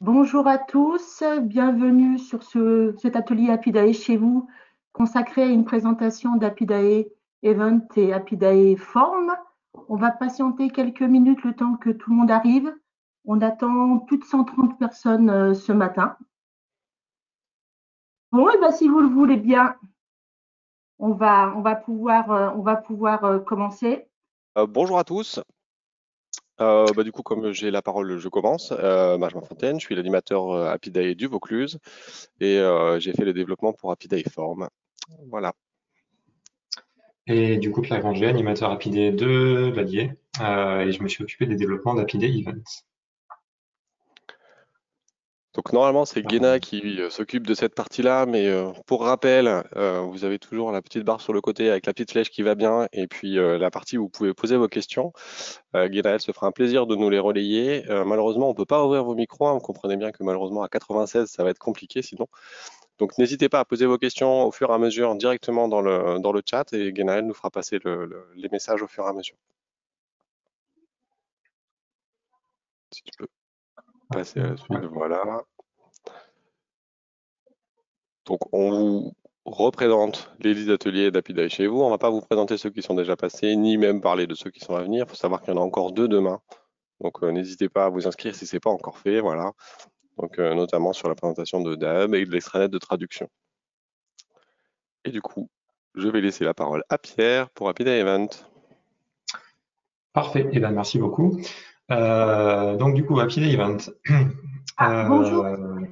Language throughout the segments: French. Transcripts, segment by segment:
Bonjour à tous, bienvenue sur cet atelier Apidae chez vous, consacré à une présentation d'Apidae Event et Apidae Form. On va patienter quelques minutes le temps que tout le monde arrive. On attend plus de 130 personnes ce matin. Bon, et ben, si vous le voulez bien, on va pouvoir commencer. Bonjour à tous. Du coup, comme j'ai la parole, je commence. Benjamin Fontaine, je suis l'animateur Apidae du Vaucluse et j'ai fait le développement pour Apidae Form. Voilà. Et du coup, Pierre Granger, animateur Apidae de l'Allier, et je me suis occupé des développements d'Apidae Events. Donc normalement, c'est Guéna qui s'occupe de cette partie-là, mais pour rappel, vous avez toujours la petite barre sur le côté avec la petite flèche qui va bien, et puis la partie où vous pouvez poser vos questions. Guéna, elle se fera un plaisir de nous les relayer. Malheureusement, on ne peut pas ouvrir vos micros, hein. Vous comprenez bien que malheureusement à 96, ça va être compliqué sinon. Donc n'hésitez pas à poser vos questions au fur et à mesure directement dans le chat et Guénaël nous fera passer les messages au fur et à mesure. Si tu peux passer à la suite, voilà. Donc on vous représente les 10 ateliers d'Apidae chez vous. On ne va pas vous présenter ceux qui sont déjà passés, ni même parler de ceux qui sont à venir. Il faut savoir qu'il y en a encore 2 demain. Donc n'hésitez pas à vous inscrire si ce n'est pas encore fait. Voilà. Donc notamment sur la présentation de DAB et de l'extranet de traduction. Et du coup, je vais laisser la parole à Pierre pour Apidae Event. Parfait, et merci beaucoup. Donc du coup, Apidae Event. Bonjour.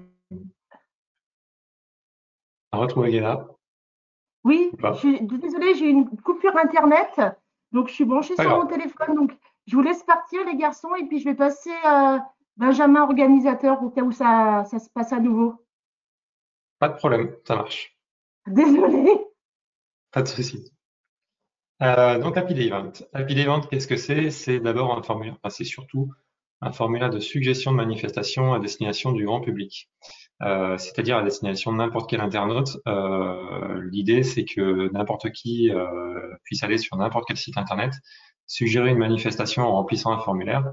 À retrouver Guéna. Oui, je suis désolée, j'ai une coupure Internet, donc je suis branchée sur mon téléphone. Donc, je vous laisse partir, les garçons, et puis je vais passer Benjamin, organisateur, au cas où ça se passe à nouveau. Pas de problème, ça marche. Désolée. Pas de souci. Donc Apidae Event. Apidae Event, qu'est-ce que c'est? C'est d'abord un formulaire, enfin, c'est surtout un formulaire de suggestion de manifestation à destination du grand public. C'est-à-dire à destination de n'importe quel internaute. L'idée, c'est que n'importe qui puisse aller sur n'importe quel site internet, suggérer une manifestation en remplissant un formulaire.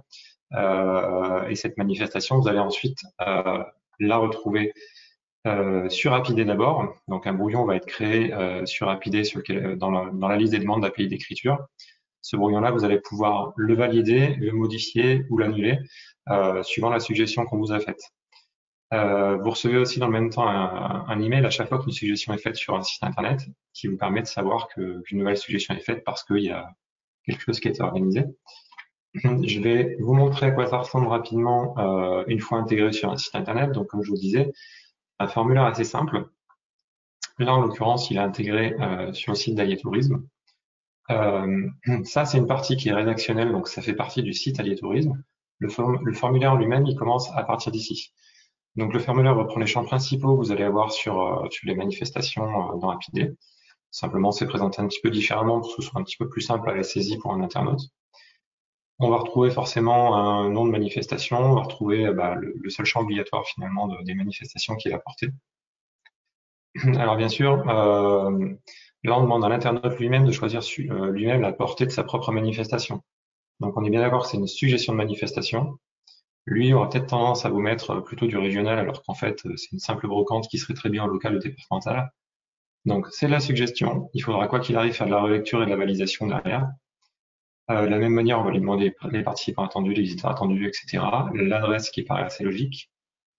Et cette manifestation, vous allez ensuite la retrouver sur Apidae d'abord. Donc un brouillon va être créé sur Apidae dans la liste des demandes d'API d'écriture. Ce brouillon-là, vous allez pouvoir le valider, le modifier ou l'annuler suivant la suggestion qu'on vous a faite. Vous recevez aussi dans le même temps un email à chaque fois qu'une suggestion est faite sur un site internet qui vous permet de savoir qu'une nouvelle suggestion est faite parce qu'il y a quelque chose qui a été organisé. Je vais vous montrer à quoi ça ressemble rapidement une fois intégré sur un site internet. Donc, comme je vous disais, un formulaire assez simple. Là, en l'occurrence, il est intégré sur le site d'Allier Tourisme. Ça, c'est une partie qui est rédactionnelle, donc ça fait partie du site Allier Tourisme. Le formulaire en lui-même, il commence à partir d'ici. Donc le formulaire reprend les champs principaux que vous allez avoir sur les manifestations dans Apidae. Simplement, c'est présenté un petit peu différemment pour que ce soit un petit peu plus simple à la saisie pour un internaute. On va retrouver forcément un nom de manifestation, on va retrouver le seul champ obligatoire finalement des manifestations qui est apporté. Alors bien sûr, là on demande à l'internaute lui-même de choisir lui-même la portée de sa propre manifestation. Donc on est bien d'accord que c'est une suggestion de manifestation. Lui aura peut-être tendance à vous mettre plutôt du régional, alors qu'en fait, c'est une simple brocante qui serait très bien en local ou départemental. Donc, c'est la suggestion. Il faudra, quoi qu'il arrive, faire de la relecture et de la validation derrière. De la même manière, on va lui demander les participants attendus, les visiteurs attendus, etc. L'adresse qui paraît assez logique.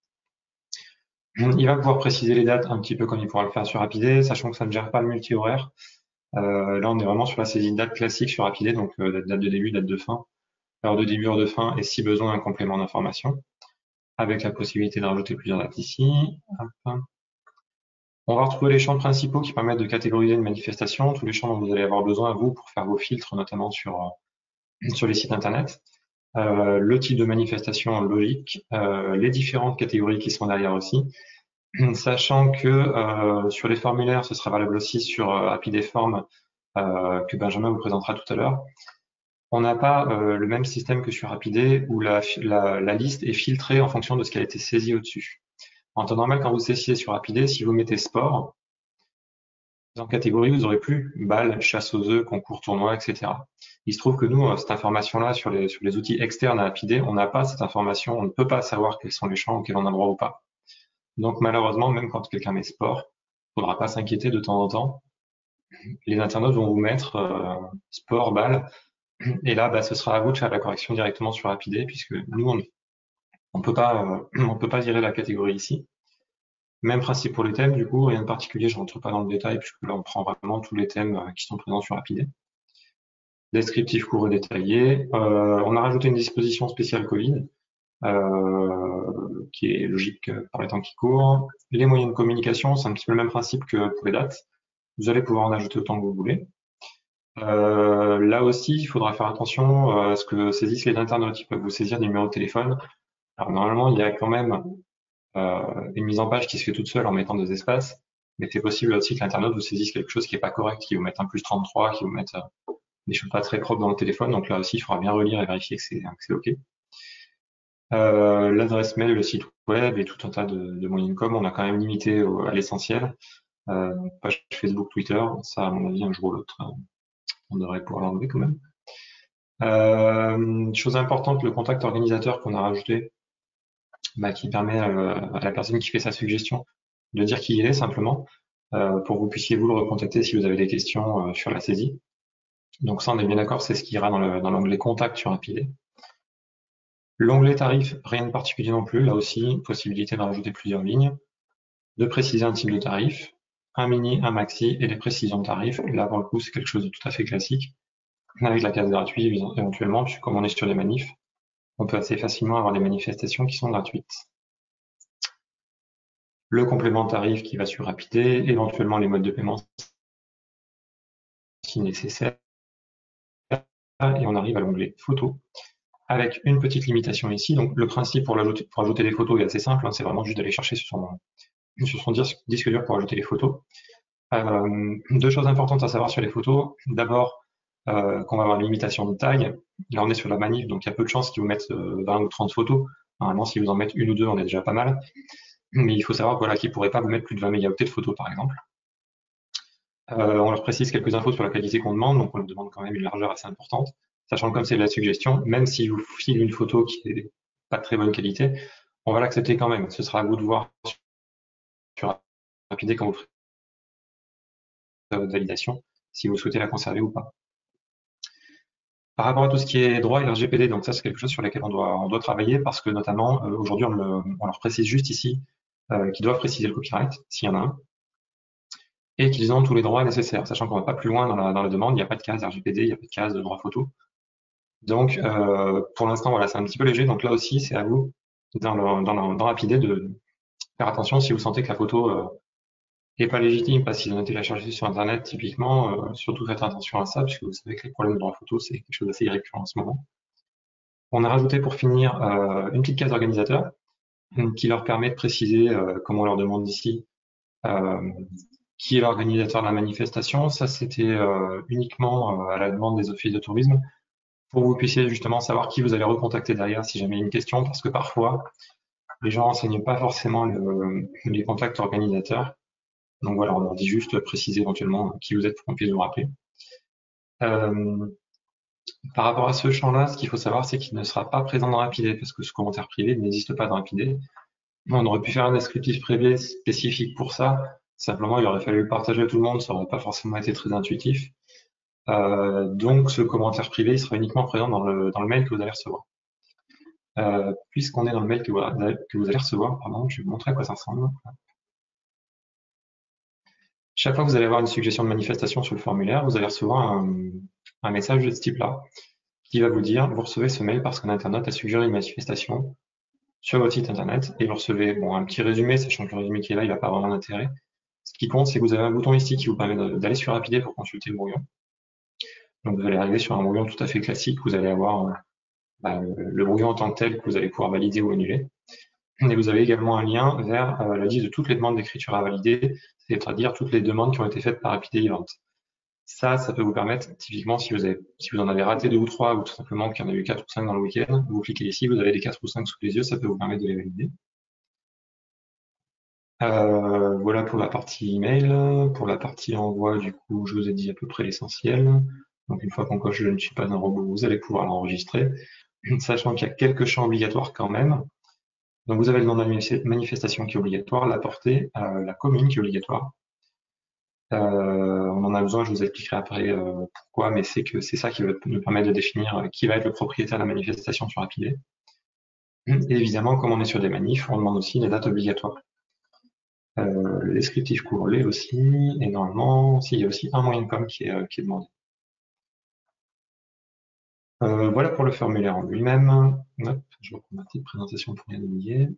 Il va pouvoir préciser les dates un petit peu comme il pourra le faire sur Apidae, sachant que ça ne gère pas le multi-horaire. Là, on est vraiment sur la saisie de date classique sur Apidae, donc date de début, date de fin, heure de début, heure de fin, et si besoin, un complément d'information, avec la possibilité de rajouter plusieurs dates ici. On va retrouver les champs principaux qui permettent de catégoriser une manifestation, tous les champs dont vous allez avoir besoin, vous, pour faire vos filtres, notamment sur les sites internet. Le type de manifestation logique, les différentes catégories qui sont derrière aussi, sachant que sur les formulaires, ce sera valable aussi sur Apidae Form que Benjamin vous présentera tout à l'heure. On n'a pas le même système que sur Apidae où la liste est filtrée en fonction de ce qui a été saisi au-dessus. En temps normal, quand vous saisissez sur Apidae, si vous mettez sport, en catégorie, vous aurez plus balles, chasse aux œufs, concours, tournoi, etc. Il se trouve que nous, cette information-là sur les outils externes à Apidé, on n'a pas cette information, on ne peut pas savoir quels sont les champs auxquels on a droit ou pas. Donc malheureusement, même quand quelqu'un met sport, il ne faudra pas s'inquiéter de temps en temps. Les internautes vont vous mettre sport, balle, et là, ce sera à vous de faire la correction directement sur Apidé, puisque nous, on peut pas virer la catégorie ici. Même principe pour les thèmes, du coup, rien de particulier, je ne rentre pas dans le détail, puisque là, on prend vraiment tous les thèmes qui sont présents sur Apidé. Descriptif court et détaillé. On a rajouté une disposition spéciale Covid, qui est logique par les temps qui courent. Les moyens de communication, c'est un petit peu le même principe que pour les dates. Vous allez pouvoir en ajouter autant que vous voulez. Là aussi, il faudra faire attention à ce que saisissent les internautes. Ils peuvent vous saisir des numéros de téléphone. Alors normalement, il y a quand même une mise en page qui se fait toute seule en mettant des espaces, mais c'est possible aussi que l'internaute vous saisisse quelque chose qui n'est pas correct, qui vous mette un +33, qui vous mette des choses pas très propres dans le téléphone. Donc là aussi, il faudra bien relire et vérifier que c'est OK. L'adresse mail, le site web et tout un tas de moyens de com, on a quand même limité à l'essentiel. Page Facebook, Twitter, ça à mon avis un jour ou l'autre, on devrait pouvoir l'enlever quand même. Chose importante, le contact organisateur qu'on a rajouté, qui permet à la personne qui fait sa suggestion de dire qui il est simplement, pour que vous puissiez vous le recontacter si vous avez des questions sur la saisie. Donc ça, on est bien d'accord, c'est ce qui ira dans l'onglet contact sur Apidé. L'onglet tarif, rien de particulier non plus. Là aussi, possibilité de rajouter plusieurs lignes, de préciser un type de tarif, un mini, un maxi et les précisions de tarif. Là, pour le coup, c'est quelque chose de tout à fait classique. Avec la case gratuite, éventuellement, puisque comme on est sur les manifs, on peut assez facilement avoir des manifestations qui sont gratuites. Le complément de tarif qui va sur Apidé, éventuellement les modes de paiement si nécessaire. Et on arrive à l'onglet photo, avec une petite limitation ici. Donc le principe pour ajouter des photos est assez simple, hein, c'est vraiment juste d'aller chercher sur son disque dur pour ajouter les photos. Deux choses importantes à savoir sur les photos. D'abord, qu'on va avoir une limitation de taille. Là, on est sur la manif, donc il y a peu de chances qu'ils vous mettent 20 ou 30 photos. Normalement, si vous en mettez une ou deux, on est déjà pas mal. Mais il faut savoir qu'ils ne pourraient pas vous mettre plus de 20 mégaoctets de photos, par exemple. On leur précise quelques infos sur la qualité qu'on demande, donc on leur demande quand même une largeur assez importante, sachant que comme c'est de la suggestion, même si vous filez une photo qui n'est pas de très bonne qualité, on va l'accepter quand même. Ce sera à vous de voir sur Apidé quand vous ferez votre validation, si vous souhaitez la conserver ou pas. Par rapport à tout ce qui est droit et RGPD, donc ça c'est quelque chose sur lequel on doit travailler parce que notamment aujourd'hui on leur précise juste ici qu'ils doivent préciser le copyright s'il y en a un et qu'ils ont tous les droits nécessaires, sachant qu'on ne va pas plus loin dans la demande, il n'y a pas de case RGPD, il n'y a pas de case de droit photo. Donc pour l'instant voilà, c'est un petit peu léger, donc là aussi c'est à vous dans Apidé de faire attention si vous sentez que la photo n'est pas légitime parce qu'ils ont été la chercher sur internet typiquement, surtout faites attention à ça puisque vous savez que les problèmes de droit photo c'est quelque chose d'assez récurrent en ce moment. On a rajouté pour finir une petite case organisateur qui leur permet de préciser, comme on leur demande ici, qui est l'organisateur de la manifestation. Ça, c'était uniquement à la demande des offices de tourisme pour que vous puissiez justement savoir qui vous allez recontacter derrière si jamais il y a une question, parce que parfois, les gens n'enseignent pas forcément les contacts organisateurs. Donc voilà, on leur dit juste préciser éventuellement qui vous êtes pour qu'on puisse vous rappeler. Par rapport à ce champ-là, ce qu'il faut savoir, c'est qu'il ne sera pas présent dans Apidé, parce que ce commentaire privé n'existe pas dans Apidé. On aurait pu faire un descriptif privé spécifique pour ça. Simplement, il aurait fallu le partager à tout le monde, ça n'aurait pas forcément été très intuitif. Donc, ce commentaire privé, il sera uniquement présent dans le mail que vous allez recevoir. Puisqu'on est dans le mail que vous allez recevoir, pardon, je vais vous montrer à quoi ça ressemble. Chaque fois que vous allez avoir une suggestion de manifestation sur le formulaire, vous allez recevoir un message de ce type-là, qui va vous dire, vous recevez ce mail parce qu'un internaute a suggéré une manifestation sur votre site internet, et vous recevez un petit résumé, sachant que le résumé qui est là, il n'a pas vraiment d'intérêt. Ce qui compte, c'est que vous avez un bouton ici qui vous permet d'aller sur Apidé pour consulter le brouillon. Donc vous allez arriver sur un brouillon tout à fait classique, vous allez avoir le brouillon en tant que tel que vous allez pouvoir valider ou annuler. Et vous avez également un lien vers la liste de toutes les demandes d'écriture à valider, c'est-à-dire toutes les demandes qui ont été faites par Apidé Event. Ça peut vous permettre, typiquement, si vous en avez raté 2 ou 3, ou tout simplement qu'il y en a eu 4 ou 5 dans le week-end, vous cliquez ici, vous avez les 4 ou 5 sous les yeux, ça peut vous permettre de les valider. Voilà pour la partie email. Pour la partie envoi, du coup, je vous ai dit à peu près l'essentiel. Donc une fois qu'on coche je ne suis pas un robot, vous allez pouvoir l'enregistrer, sachant qu'il y a quelques champs obligatoires quand même. Donc vous avez le nom de la manifestation qui est obligatoire, la portée, la commune qui est obligatoire. On en a besoin, je vous expliquerai après pourquoi, mais c'est que c'est ça qui va nous permettre de définir qui va être le propriétaire de la manifestation sur API. Et évidemment, comme on est sur des manifs, on demande aussi les dates obligatoires. Le descriptif courrier aussi, et normalement, il y a aussi un moyen de com qui est demandé. Voilà pour le formulaire en lui-même. Hop, je reprends ma petite présentation pour rien oublier.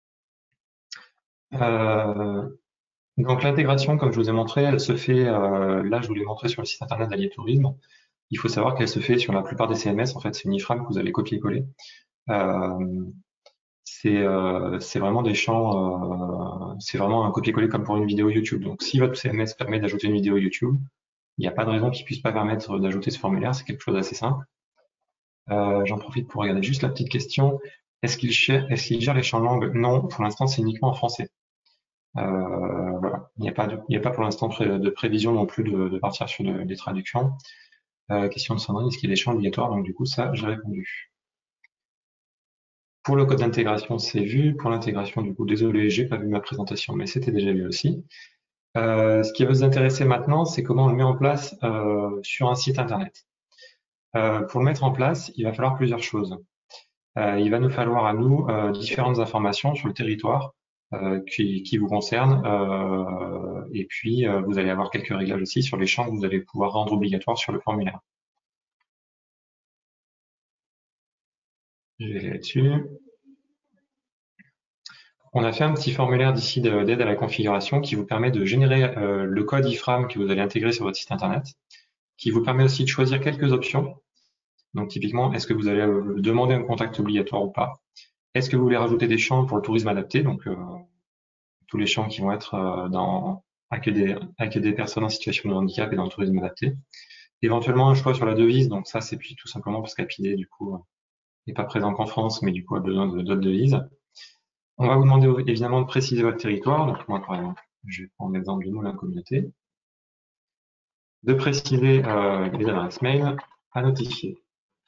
Donc l'intégration, comme je vous ai montré, elle se fait, là je vous l'ai montré sur le site internet d'Allier Tourisme. Il faut savoir qu'elle se fait sur la plupart des CMS, en fait c'est une iframe que vous allez copier-coller. C'est vraiment des champs, c'est vraiment un copier-coller comme pour une vidéo YouTube. Donc si votre CMS permet d'ajouter une vidéo YouTube, il n'y a pas de raison qu'il ne puisse pas permettre d'ajouter ce formulaire, c'est quelque chose d'assez simple. J'en profite pour regarder juste la petite question. Est-ce qu'il gère les champs langues? Non, pour l'instant c'est uniquement en français. Voilà. Il n'y a pas pour l'instant de prévision non plus de partir sur des traductions. Question de Sandrine, est-ce qu'il y a des champs obligatoires? Donc du coup ça j'ai répondu. Pour le code d'intégration, c'est vu. Pour l'intégration, du coup, désolé, j'ai pas vu ma présentation, mais c'était déjà vu aussi. Ce qui va vous intéresser maintenant, c'est comment on le met en place sur un site internet. Pour le mettre en place, il va falloir plusieurs choses. Il va nous falloir à nous différentes informations sur le territoire qui vous concernent, et puis vous allez avoir quelques réglages aussi sur les champs que vous allez pouvoir rendre obligatoires sur le formulaire. Je vais aller là-dessus. On a fait un petit formulaire d'ici d'aide à la configuration qui vous permet de générer le code iframe que vous allez intégrer sur votre site internet, qui vous permet aussi de choisir quelques options. Donc typiquement, est-ce que vous allez demander un contact obligatoire ou pas? Est-ce que vous voulez rajouter des champs pour le tourisme adapté? Donc tous les champs qui vont être avec des personnes en situation de handicap et dans le tourisme adapté. Éventuellement un choix sur la devise, donc ça c'est tout simplement parce qu'APID du coup n'est pas présent qu'en France, mais du coup a besoin d'autres devises. On va vous demander évidemment de préciser votre territoire. Donc moi, par exemple, je vais prendre l'exemple de Moulins Communauté. De préciser les adresses mail à notifier.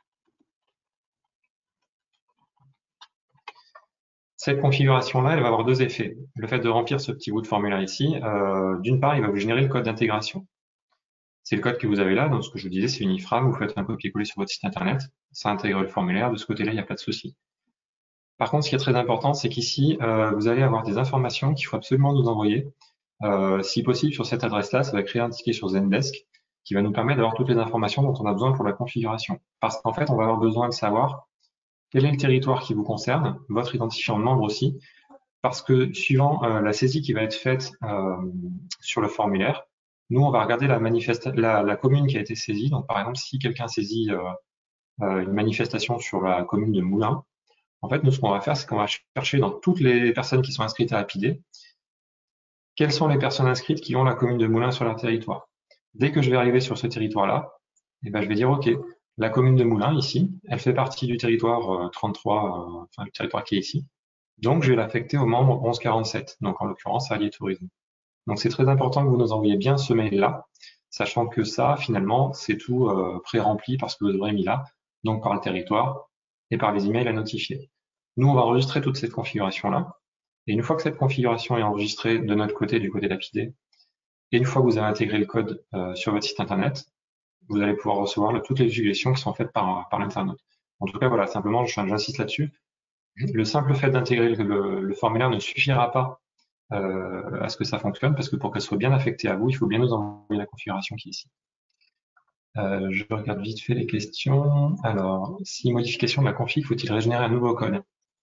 Cette configuration-là, elle va avoir deux effets. Le fait de remplir ce petit bout de formulaire ici, d'une part, il va vous générer le code d'intégration. C'est le code que vous avez là. Donc ce que je vous disais, c'est une iframe. Vous faites un copier-coller sur votre site internet. Ça intègre le formulaire. De ce côté-là, il n'y a pas de souci. Par contre, ce qui est très important, c'est qu'ici, vous allez avoir des informations qu'il faut absolument nous envoyer. Si possible, sur cette adresse-là, ça va créer un ticket sur Zendesk qui va nous permettre d'avoir toutes les informations dont on a besoin pour la configuration. Parce qu'en fait, on va avoir besoin de savoir quel est le territoire qui vous concerne, votre identifiant de membre aussi, parce que suivant la saisie qui va être faite sur le formulaire, nous, on va regarder la commune qui a été saisie. Donc, par exemple, si quelqu'un saisit une manifestation sur la commune de Moulins, en fait, nous, ce qu'on va faire, c'est qu'on va chercher dans toutes les personnes qui sont inscrites à APID, quelles sont les personnes inscrites qui ont la commune de Moulins sur leur territoire. Dès que je vais arriver sur ce territoire-là, eh ben, je vais dire, OK, la commune de Moulins, ici, elle fait partie du territoire 33, enfin, le territoire qui est ici. Donc, je vais l'affecter au membre 1147, donc en l'occurrence à Allier Tourisme. Donc, c'est très important que vous nous envoyiez bien ce mail-là, sachant que ça, finalement, c'est tout pré-rempli parce que vous aurez mis là, donc par le territoire et par les emails à notifier. Nous, on va enregistrer toute cette configuration-là. Et une fois que cette configuration est enregistrée de notre côté, du côté d'APID, et une fois que vous avez intégré le code sur votre site internet, vous allez pouvoir recevoir toutes les suggestions qui sont faites par l'internaute. En tout cas, voilà, simplement, j'insiste là-dessus. Le simple fait d'intégrer le formulaire ne suffira pas à ce que ça fonctionne, parce que pour qu'elle soit bien affectée à vous, il faut bien nous envoyer la configuration qui est ici. Je regarde vite fait les questions. Alors, si modification de la config, faut-il régénérer un nouveau code?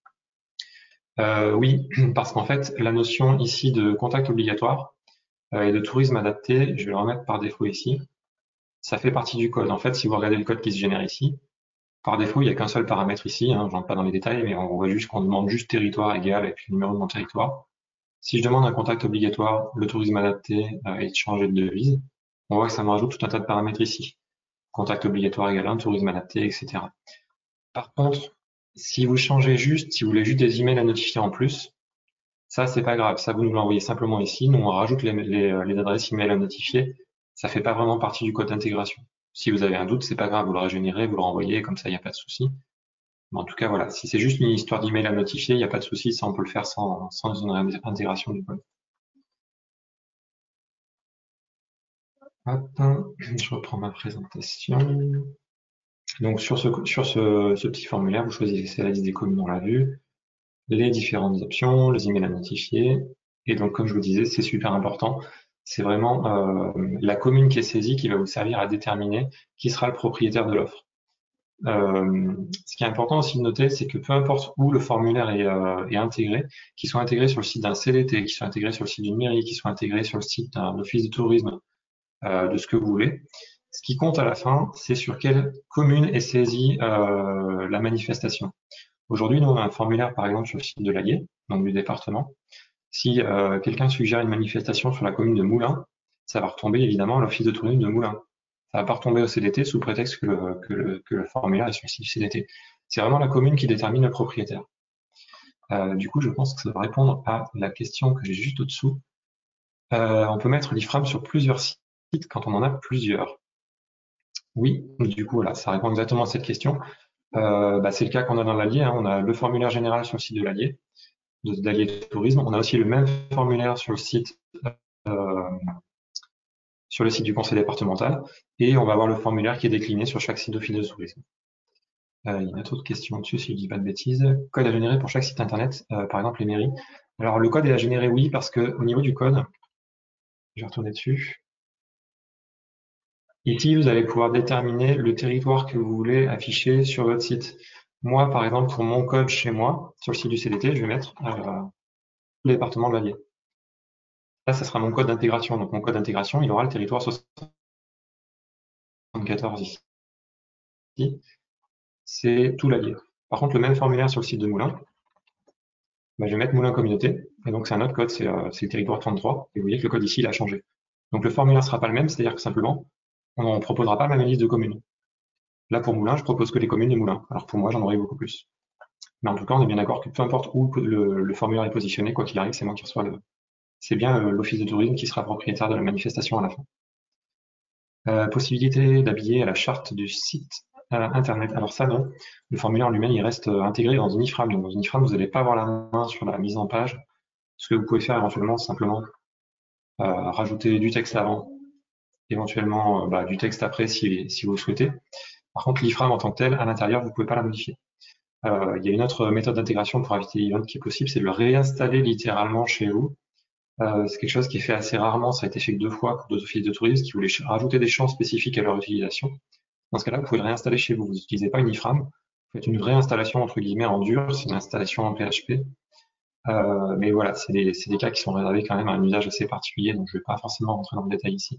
Oui, parce qu'en fait, la notion ici de contact obligatoire et de tourisme adapté, je vais le remettre par défaut ici, ça fait partie du code. En fait, si vous regardez le code qui se génère ici, par défaut, il n'y a qu'un seul paramètre ici, hein, je rentre pas dans les détails, mais on voit juste qu'on demande juste territoire égal avec le numéro de mon territoire. Si je demande un contact obligatoire, le tourisme adapté et de changer de devise, on voit que ça me rajoute tout un tas de paramètres ici. Contact obligatoire égal 1, tourisme adapté, etc. Par contre, si vous changez juste, si vous voulez juste des emails à notifier en plus, Ça, c'est pas grave. Ça, vous nous l'envoyez simplement ici. Nous, on rajoute les adresses email à notifier. Ça fait pas vraiment partie du code d'intégration. Si vous avez un doute, c'est pas grave. Vous le régénérez, vous le renvoyez. Comme ça, il n'y a pas de souci. Mais en tout cas, voilà. Si c'est juste une histoire d'email à notifier, il n'y a pas de souci. Ça, on peut le faire sans une intégration du code. Hop, je reprends ma présentation. Donc, sur ce petit formulaire, vous choisissez la liste des communes, on l'a vu, les différentes options, les emails à notifier. Et donc, comme je vous disais, c'est super important. C'est vraiment la commune qui est saisie qui va vous servir à déterminer qui sera le propriétaire de l'offre. Ce qui est important aussi de noter, c'est que peu importe où le formulaire est intégré, qu'il soit intégré sur le site d'un CDT, qu'il soit intégré sur le site d'une mairie, qu'il soit intégré sur le site d'un office de tourisme, de ce que vous voulez, ce qui compte à la fin, c'est sur quelle commune est saisie la manifestation. Aujourd'hui, nous, on a un formulaire, par exemple, sur le site de l'Allier, donc du département. Si quelqu'un suggère une manifestation sur la commune de Moulins, ça va retomber évidemment à l'office de tourisme de Moulins. Ça va pas retomber au CDT sous prétexte que le formulaire est sur le site du CDT. C'est vraiment la commune qui détermine le propriétaire. Du coup, je pense que ça va répondre à la question que j'ai juste au-dessous. On peut mettre l'IFRAM sur plusieurs sites quand on en a plusieurs. Oui, du coup, voilà, ça répond exactement à cette question. C'est le cas qu'on a dans l'Allier. On a le formulaire général sur le site de l'Allier, d'Allier Tourisme. On a aussi le même formulaire sur le site du conseil départemental. Et on va avoir le formulaire qui est décliné sur chaque site d'office de tourisme. Il y a une autre question dessus, si je ne dis pas de bêtises. Code à générer pour chaque site internet, par exemple les mairies. Alors, le code est à générer, oui, parce qu'au niveau du code, je vais retourner dessus. Ici, vous allez pouvoir déterminer le territoire que vous voulez afficher sur votre site. Moi, par exemple, pour mon code chez moi, sur le site du CDT, je vais mettre le département de l'Allier. Là, ça sera mon code d'intégration. Donc, mon code d'intégration, il aura le territoire 74 ici. C'est tout l'Allier. Par contre, le même formulaire sur le site de Moulins, je vais mettre Moulins Communauté. Et donc, c'est un autre code, c'est le territoire 33. Et vous voyez que le code ici, il a changé. Donc, le formulaire ne sera pas le même, c'est-à-dire que simplement, on ne proposera pas la même liste de communes. Là, pour Moulins, je propose que les communes de Moulins. Alors, pour moi, j'en aurai beaucoup plus. Mais en tout cas, on est bien d'accord que peu importe où le formulaire est positionné, quoi qu'il arrive, c'est moi qui reçois c'est bien l'office de tourisme qui sera propriétaire de la manifestation à la fin. Possibilité d'habiller à la charte du site internet. Alors ça, non. Le formulaire en lui-même, il reste intégré dans une IFRAM. Donc, dans une IFRAM, vous n'allez pas avoir la main sur la mise en page. Ce que vous pouvez faire éventuellement, c'est simplement rajouter du texte avant, éventuellement du texte après si vous le souhaitez. Par contre, l'IFRAM en tant que tel, à l'intérieur, vous ne pouvez pas la modifier. Il y a une autre méthode d'intégration pour éviter l'event qui est possible, c'est de le réinstaller littéralement chez vous. C'est quelque chose qui est fait assez rarement, ça a été fait que 2 fois pour 2 offices de tourisme qui voulaient rajouter des champs spécifiques à leur utilisation. Dans ce cas-là, vous pouvez le réinstaller chez vous. Vous n'utilisez pas une IFRAM, vous faites une réinstallation entre guillemets en dur, c'est une installation en PHP. Mais voilà, c'est des cas qui sont réservés quand même à un usage assez particulier, donc je ne vais pas forcément rentrer dans le détail ici.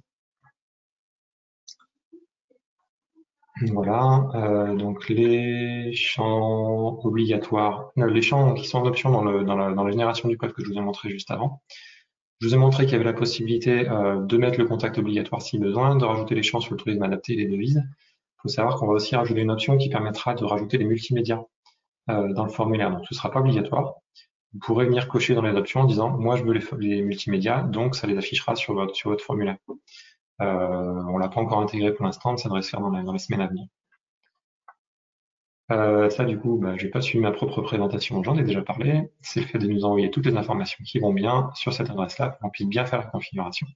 Voilà, donc les champs obligatoires, les champs qui sont en option dans la génération du code que je vous ai montré juste avant. Je vous ai montré qu'il y avait la possibilité de mettre le contact obligatoire si besoin, de rajouter les champs sur le tourisme adapté et les devises. Il faut savoir qu'on va aussi rajouter une option qui permettra de rajouter les multimédias dans le formulaire. Donc, ce ne sera pas obligatoire. Vous pourrez venir cocher dans les options en disant « Moi, je veux les multimédias, donc ça les affichera sur votre formulaire. » On ne l'a pas encore intégré pour l'instant, mais ça devrait se faire dans les semaines à venir. Ça, du coup, je n'ai pas suivi ma propre présentation, j'en ai déjà parlé. C'est le fait de nous envoyer toutes les informations qui vont bien sur cette adresse-là pour qu'on puisse bien faire la configuration.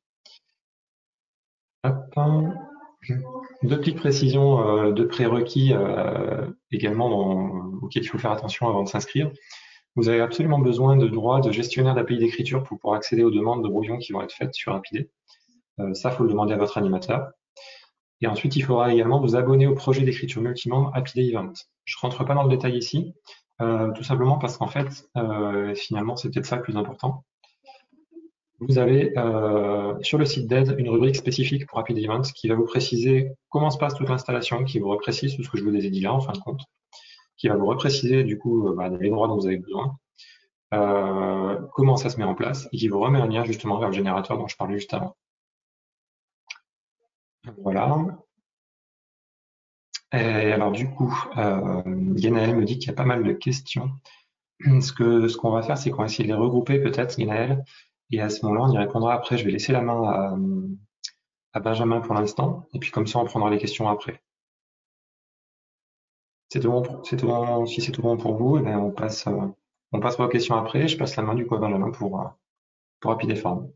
Hop. 2 petites précisions de prérequis également auxquels il faut faire attention avant de s'inscrire. Vous avez absolument besoin de droits de gestionnaire d'API d'écriture pour pouvoir accéder aux demandes de brouillons qui vont être faites sur APID. Ça, il faut le demander à votre animateur. Et ensuite, il faudra également vous abonner au projet d'écriture multimembre APID Event. Je ne rentre pas dans le détail ici, tout simplement parce qu'en fait, finalement, c'est peut-être ça le plus important. Vous avez sur le site d'aide une rubrique spécifique pour APID Event qui va vous préciser comment se passe toute l'installation, qui vous reprécise tout ce que je vous ai dit là en fin de compte, qui va vous repréciser du coup les droits dont vous avez besoin, comment ça se met en place, et qui vous remet un lien justement vers le générateur dont je parlais juste avant. Voilà. Et alors du coup, Guénaël me dit qu'il y a pas mal de questions. Ce qu'on va faire, c'est qu'on va essayer de les regrouper peut-être, Guinaël, et à ce moment-là, on y répondra après. Je vais laisser la main à Benjamin pour l'instant, et puis comme ça, on prendra les questions après. C'est tout bon, si c'est tout bon pour vous, eh bien, on passe aux questions après. Je passe la main du coup à Benjamin pour Rapid et Form.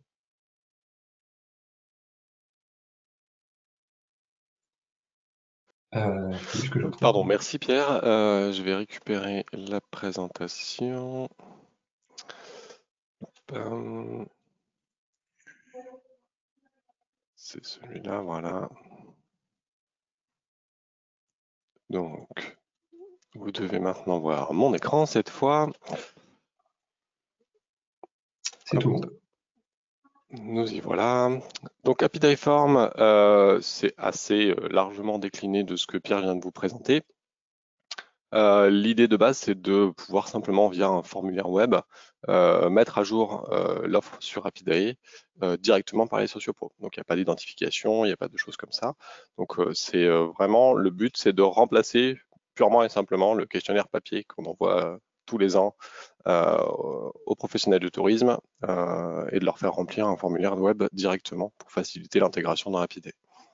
Faut juste que je retrouve. Pardon, merci Pierre. Je vais récupérer la présentation. C'est celui-là, voilà. Donc, vous devez maintenant voir mon écran cette fois. C'est tout bon. Nous y voilà. Donc AppyDieForm, c'est assez largement décliné de ce que Pierre vient de vous présenter. L'idée de base, c'est de pouvoir simplement, via un formulaire web, mettre à jour l'offre sur Appidae directement par les sociopros. Donc il n'y a pas d'identification, il n'y a pas de choses comme ça. Donc c'est vraiment, le but, c'est de remplacer purement et simplement le questionnaire papier qu'on envoie tous les ans aux professionnels du tourisme et de leur faire remplir un formulaire web directement pour faciliter l'intégration dans Appidae.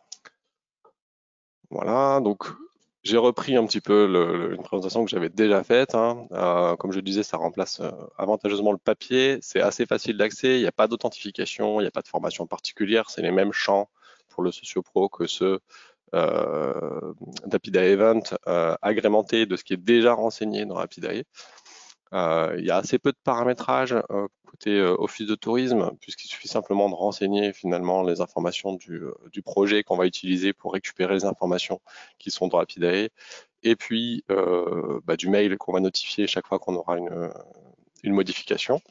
Voilà, donc j'ai repris un petit peu une présentation que j'avais déjà faite. Hein. Comme je disais, ça remplace avantageusement le papier. C'est assez facile d'accès. Il n'y a pas d'authentification, il n'y a pas de formation particulière. C'est les mêmes champs pour le SocioPro que ceux d'Appidae Event, agrémentés de ce qui est déjà renseigné dans Appidae. Il y a assez peu de paramétrage côté office de tourisme, puisqu'il suffit simplement de renseigner finalement les informations du projet qu'on va utiliser pour récupérer les informations qui sont dans Appidae, et puis du mail qu'on va notifier chaque fois qu'on aura une modification.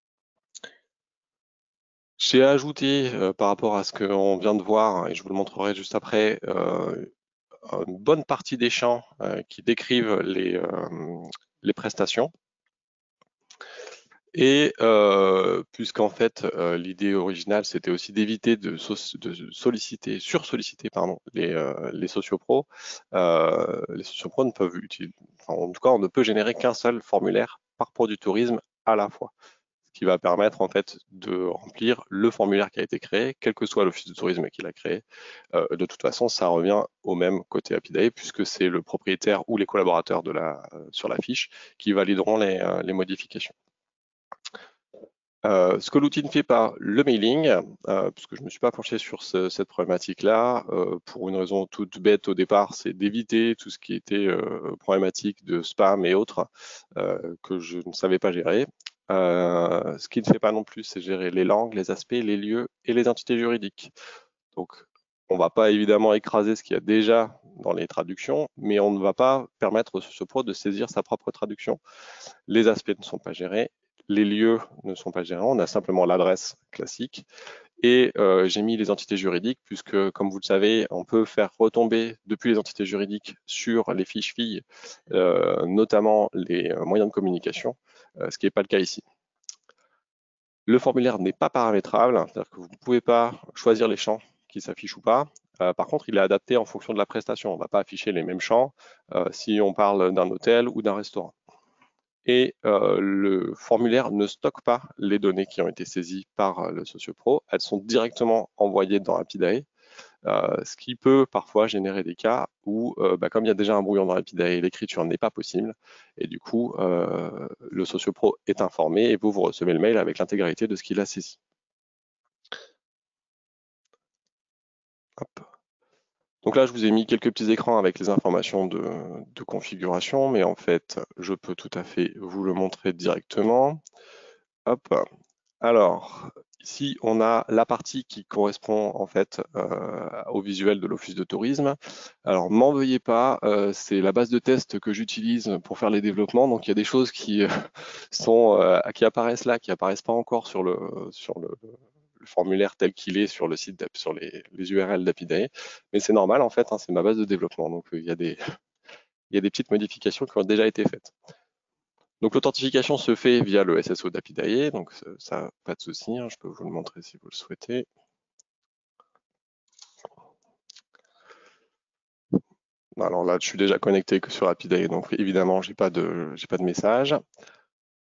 J'ai ajouté par rapport à ce qu'on vient de voir, et je vous le montrerai juste après, une bonne partie des champs qui décrivent les prestations. Et puisqu'en fait, l'idée originale, c'était aussi d'éviter de solliciter, sursolliciter pardon, les sociopros. Les sociopros ne peuvent utiliser, enfin, en tout cas, on ne peut générer qu'un seul formulaire par pro du tourisme à la fois, ce qui va permettre en fait de remplir le formulaire qui a été créé, quel que soit l'office de tourisme qui l'a créé. De toute façon, ça revient au même côté Appidae, puisque c'est le propriétaire ou les collaborateurs sur la fiche qui valideront les modifications. Ce que l'outil ne fait pas, le mailing, puisque je ne me suis pas penché sur cette problématique-là, pour une raison toute bête au départ, c'est d'éviter tout ce qui était problématique de spam et autres que je ne savais pas gérer. Ce qui ne fait pas non plus, c'est gérer les langues, les aspects, les lieux et les entités juridiques. Donc, on ne va pas évidemment écraser ce qu'il y a déjà dans les traductions, mais on ne va pas permettre au SocioPro de saisir sa propre traduction. Les aspects ne sont pas gérés, les lieux ne sont pas gérés, on a simplement l'adresse classique. Et j'ai mis les entités juridiques, puisque, comme vous le savez, on peut faire retomber depuis les entités juridiques sur les fiches filles, notamment les moyens de communication, ce qui n'est pas le cas ici. Le formulaire n'est pas paramétrable, c'est-à-dire que vous ne pouvez pas choisir les champs qui s'affichent ou pas. Par contre, il est adapté en fonction de la prestation. On ne va pas afficher les mêmes champs si on parle d'un hôtel ou d'un restaurant. Et le formulaire ne stocke pas les données qui ont été saisies par le SocioPro. Elles sont directement envoyées dans Appidae, ce qui peut parfois générer des cas où, comme il y a déjà un brouillon dans Appidae, l'écriture n'est pas possible. Et du coup, le SocioPro est informé et vous recevez le mail avec l'intégralité de ce qu'il a saisi. Hop. Donc là, je vous ai mis quelques petits écrans avec les informations de configuration, mais en fait, je peux tout à fait vous le montrer directement. Hop. Alors, ici, on a la partie qui correspond en fait au visuel de l'Office de tourisme. Alors, m'en veuillez pas, c'est la base de test que j'utilise pour faire les développements. Donc, il y a des choses qui qui apparaissent là, qui apparaissent pas encore sur le formulaire tel qu'il est sur le site, sur les URL d'Appidae. Mais c'est normal en fait, hein, c'est ma base de développement. Donc, il y a des petites modifications qui ont déjà été faites. Donc l'authentification se fait via le SSO d'Appidae, donc ça, pas de souci, hein, je peux vous le montrer si vous le souhaitez. Alors là, je suis déjà connecté que sur Appidae, donc évidemment, j'ai pas de message.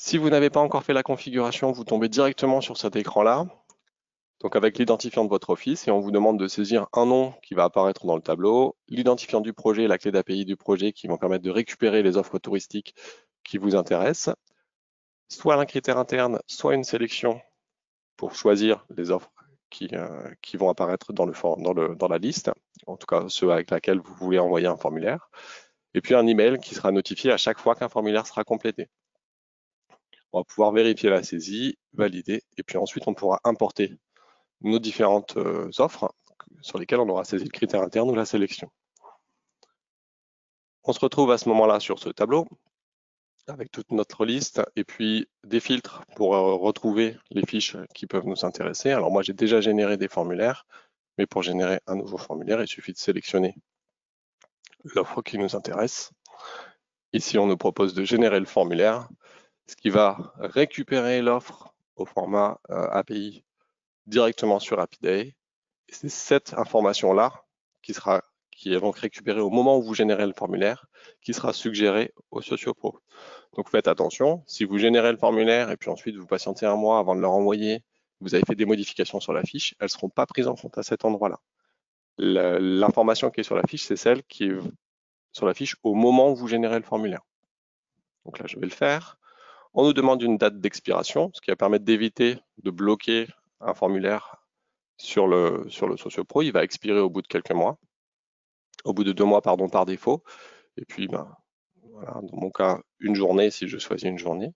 Si vous n'avez pas encore fait la configuration, vous tombez directement sur cet écran-là, donc avec l'identifiant de votre office, et on vous demande de saisir un nom qui va apparaître dans le tableau, l'identifiant du projet et la clé d'API du projet qui vont permettre de récupérer les offres touristiques qui vous intéressent, soit un critère interne, soit une sélection pour choisir les offres qui vont apparaître dans la liste, en tout cas ceux avec lesquels vous voulez envoyer un formulaire, et puis un email qui sera notifié à chaque fois qu'un formulaire sera complété. On va pouvoir vérifier la saisie, valider, et puis ensuite on pourra importer nos différentes offres sur lesquelles on aura saisi le critère interne ou la sélection. On se retrouve à ce moment-là sur ce tableau avec toute notre liste et puis des filtres pour retrouver les fiches qui peuvent nous intéresser. Alors moi j'ai déjà généré des formulaires, mais pour générer un nouveau formulaire, il suffit de sélectionner l'offre qui nous intéresse. Ici on nous propose de générer le formulaire, ce qui va récupérer l'offre au format API directement sur APIDAE. Et c'est cette information-là qui est donc récupérée au moment où vous générez le formulaire, qui sera suggérée au Sociopro. Donc faites attention, si vous générez le formulaire et puis ensuite vous patientez un mois avant de le renvoyer, vous avez fait des modifications sur la fiche, elles ne seront pas prises en compte à cet endroit-là. L'information qui est sur la fiche, c'est celle qui est sur la fiche au moment où vous générez le formulaire. Donc là, je vais le faire. On nous demande une date d'expiration, ce qui va permettre d'éviter de bloquer un formulaire sur le Sociopro. Il va expirer au bout de quelques mois, au bout de 2 mois pardon, par défaut. Et puis, voilà, dans mon cas, une journée si je choisis une journée.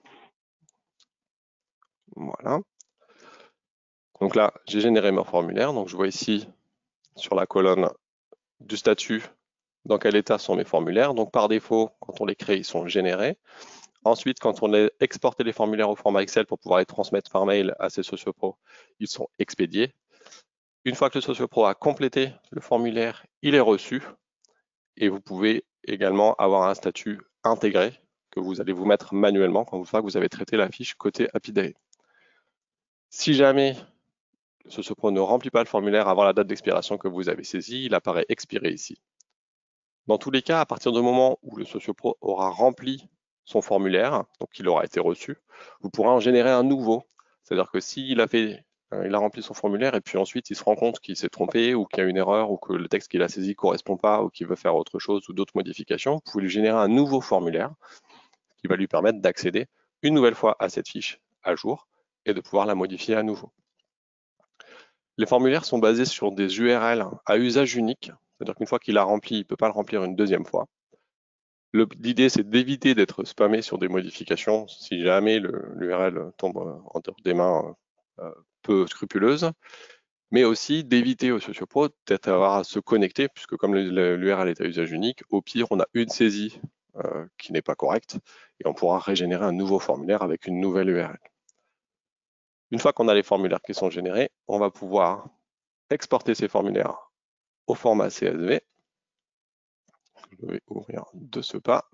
Voilà. Donc là, j'ai généré mon formulaire. Donc je vois ici sur la colonne du statut dans quel état sont mes formulaires. Donc par défaut, quand on les crée, ils sont générés. Ensuite, quand on a exporté les formulaires au format Excel pour pouvoir les transmettre par mail à ces Sociopro, ils sont expédiés. Une fois que le Sociopro a complété le formulaire, il est reçu. Et vous pouvez également avoir un statut intégré que vous allez vous mettre manuellement quand vous avez traité la fiche côté APIDAE. Si jamais le Sociopro ne remplit pas le formulaire avant la date d'expiration que vous avez saisie, il apparaît expiré ici. Dans tous les cas, à partir du moment où le Sociopro aura rempli son formulaire, donc il aura été reçu, vous pourrez en générer un nouveau. C'est-à-dire que s'il a rempli son formulaire et puis ensuite il se rend compte qu'il s'est trompé ou qu'il y a une erreur ou que le texte qu'il a saisi ne correspond pas ou qu'il veut faire autre chose ou d'autres modifications, vous pouvez lui générer un nouveau formulaire qui va lui permettre d'accéder une nouvelle fois à cette fiche à jour et de pouvoir la modifier à nouveau. Les formulaires sont basés sur des URL à usage unique, c'est-à-dire qu'une fois qu'il a rempli, il ne peut pas le remplir une deuxième fois. L'idée, c'est d'éviter d'être spammé sur des modifications si jamais l'URL tombe en des mains peu scrupuleuses, mais aussi d'éviter au Sociopro peut-être avoir à se connecter, puisque comme l'URL est à usage unique, au pire, on a une saisie qui n'est pas correcte, et on pourra régénérer un nouveau formulaire avec une nouvelle URL. Une fois qu'on a les formulaires qui sont générés, on va pouvoir exporter ces formulaires au format CSV. Je vais ouvrir de ce pas.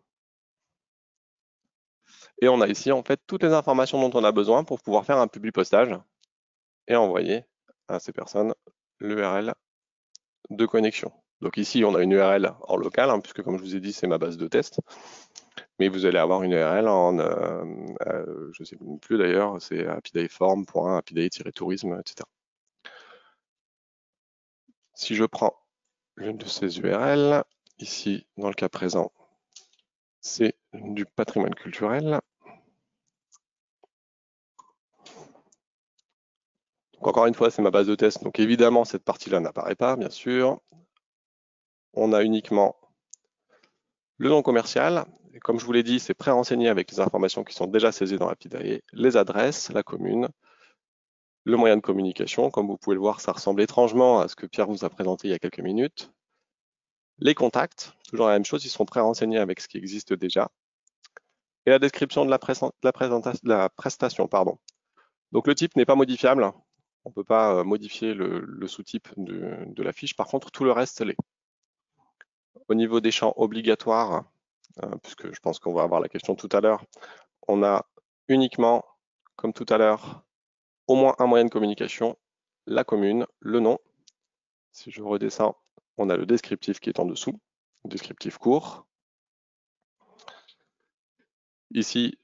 Et on a ici en fait toutes les informations dont on a besoin pour pouvoir faire un publipostage et envoyer à ces personnes l'URL de connexion. Donc ici, on a une URL en local, hein, puisque comme je vous ai dit, c'est ma base de test. Mais vous allez avoir une URL en, je ne sais plus d'ailleurs, c'est apidaeform.apidae-tourisme, etc. Si je prends l'une de ces URL, ici, dans le cas présent, c'est du patrimoine culturel. Donc encore une fois, c'est ma base de test, donc évidemment, cette partie-là n'apparaît pas, bien sûr. On a uniquement le nom commercial. Et comme je vous l'ai dit, c'est pré-renseigné avec les informations qui sont déjà saisies dans APIDAE, les adresses, la commune, le moyen de communication. Comme vous pouvez le voir, ça ressemble étrangement à ce que Pierre vous a présenté il y a quelques minutes. Les contacts, toujours la même chose, ils sont pré-renseignés avec ce qui existe déjà. Et la description de la prestation. Donc le type n'est pas modifiable. On ne peut pas modifier le sous-type de la fiche. Par contre, tout le reste l'est. Au niveau des champs obligatoires, puisque je pense qu'on va avoir la question tout à l'heure, on a uniquement, comme tout à l'heure, au moins un moyen de communication, la commune, le nom. Si je redescends, on a le descriptif qui est en dessous, descriptif court. Ici,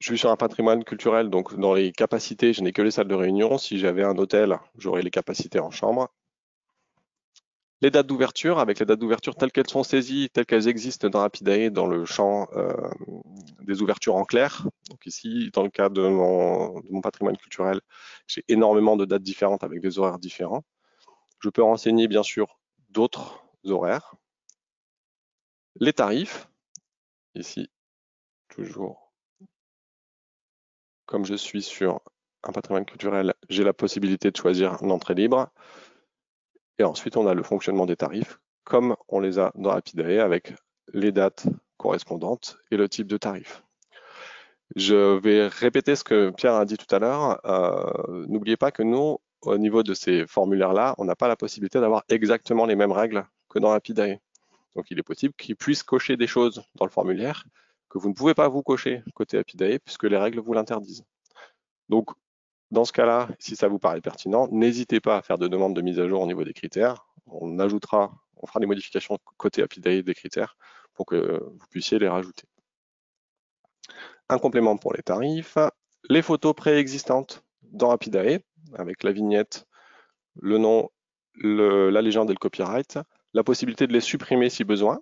Je suis sur un patrimoine culturel, donc dans les capacités, je n'ai que les salles de réunion. Si j'avais un hôtel, j'aurais les capacités en chambre. Les dates d'ouverture, avec les dates d'ouverture telles qu'elles sont saisies, telles qu'elles existent dans Rapidae, dans le champ des ouvertures en clair. Donc ici, dans le cas de mon patrimoine culturel, j'ai énormément de dates différentes avec des horaires différents. Je peux renseigner bien sûr d'autres horaires. Les tarifs, ici, toujours, comme je suis sur un patrimoine culturel, j'ai la possibilité de choisir l'entrée libre. Et ensuite, on a le fonctionnement des tarifs, comme on les a dans Rapidae, avec les dates correspondantes et le type de tarif. Je vais répéter ce que Pierre a dit tout à l'heure. N'oubliez pas que nous, au niveau de ces formulaires-là, on n'a pas la possibilité d'avoir exactement les mêmes règles que dans Rapidae. Donc, il est possible qu'ils puissent cocher des choses dans le formulaire que vous ne pouvez pas vous cocher côté Rapidae, puisque les règles vous l'interdisent. Donc, dans ce cas-là, si ça vous paraît pertinent, n'hésitez pas à faire de demandes de mise à jour au niveau des critères. On fera des modifications côté Rapidae des critères pour que vous puissiez les rajouter. Un complément pour les tarifs, les photos préexistantes dans Rapidae, avec la vignette, le nom, la légende et le copyright, la possibilité de les supprimer si besoin,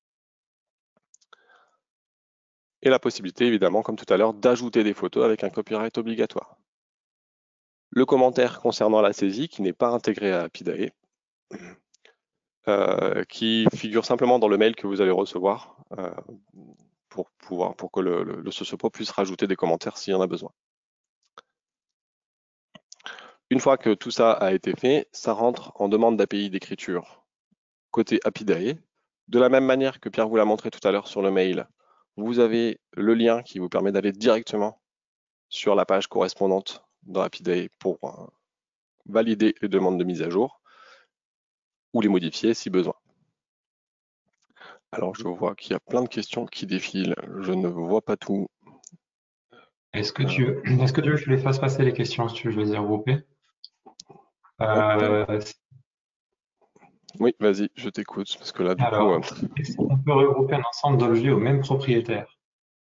et la possibilité, évidemment, comme tout à l'heure, d'ajouter des photos avec un copyright obligatoire. Le commentaire concernant la saisie, qui n'est pas intégré à Rapidae, qui figure simplement dans le mail que vous allez recevoir pour que le Sociopo puisse rajouter des commentaires s'il y en a besoin. Une fois que tout ça a été fait, ça rentre en demande d'API d'écriture côté Rapidae. De la même manière que Pierre vous l'a montré tout à l'heure sur le mail, vous avez le lien qui vous permet d'aller directement sur la page correspondante dans Rapidae pour valider les demandes de mise à jour ou les modifier si besoin. Alors, je vois qu'il y a plein de questions qui défilent. Je ne vois pas tout. Est-ce que tu veux que je les fasse passer les questions, si tu veux, je les ai regroupées? Oui, vas-y, je t'écoute, parce que là, du coup... est-ce qu'on peut regrouper un ensemble d'objets au même propriétaire?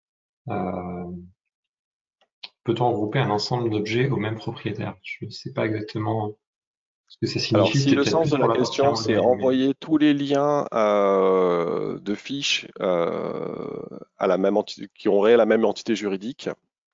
Peut-on regrouper un ensemble d'objets au même propriétaire? Je ne sais pas exactement ce que ça Alors, signifie. si C'était le peut-être sens plus de pour la la partie question, en c'est ligne, mais envoyer tous les liens de fiches à la même entité, qui auraient la même entité juridique,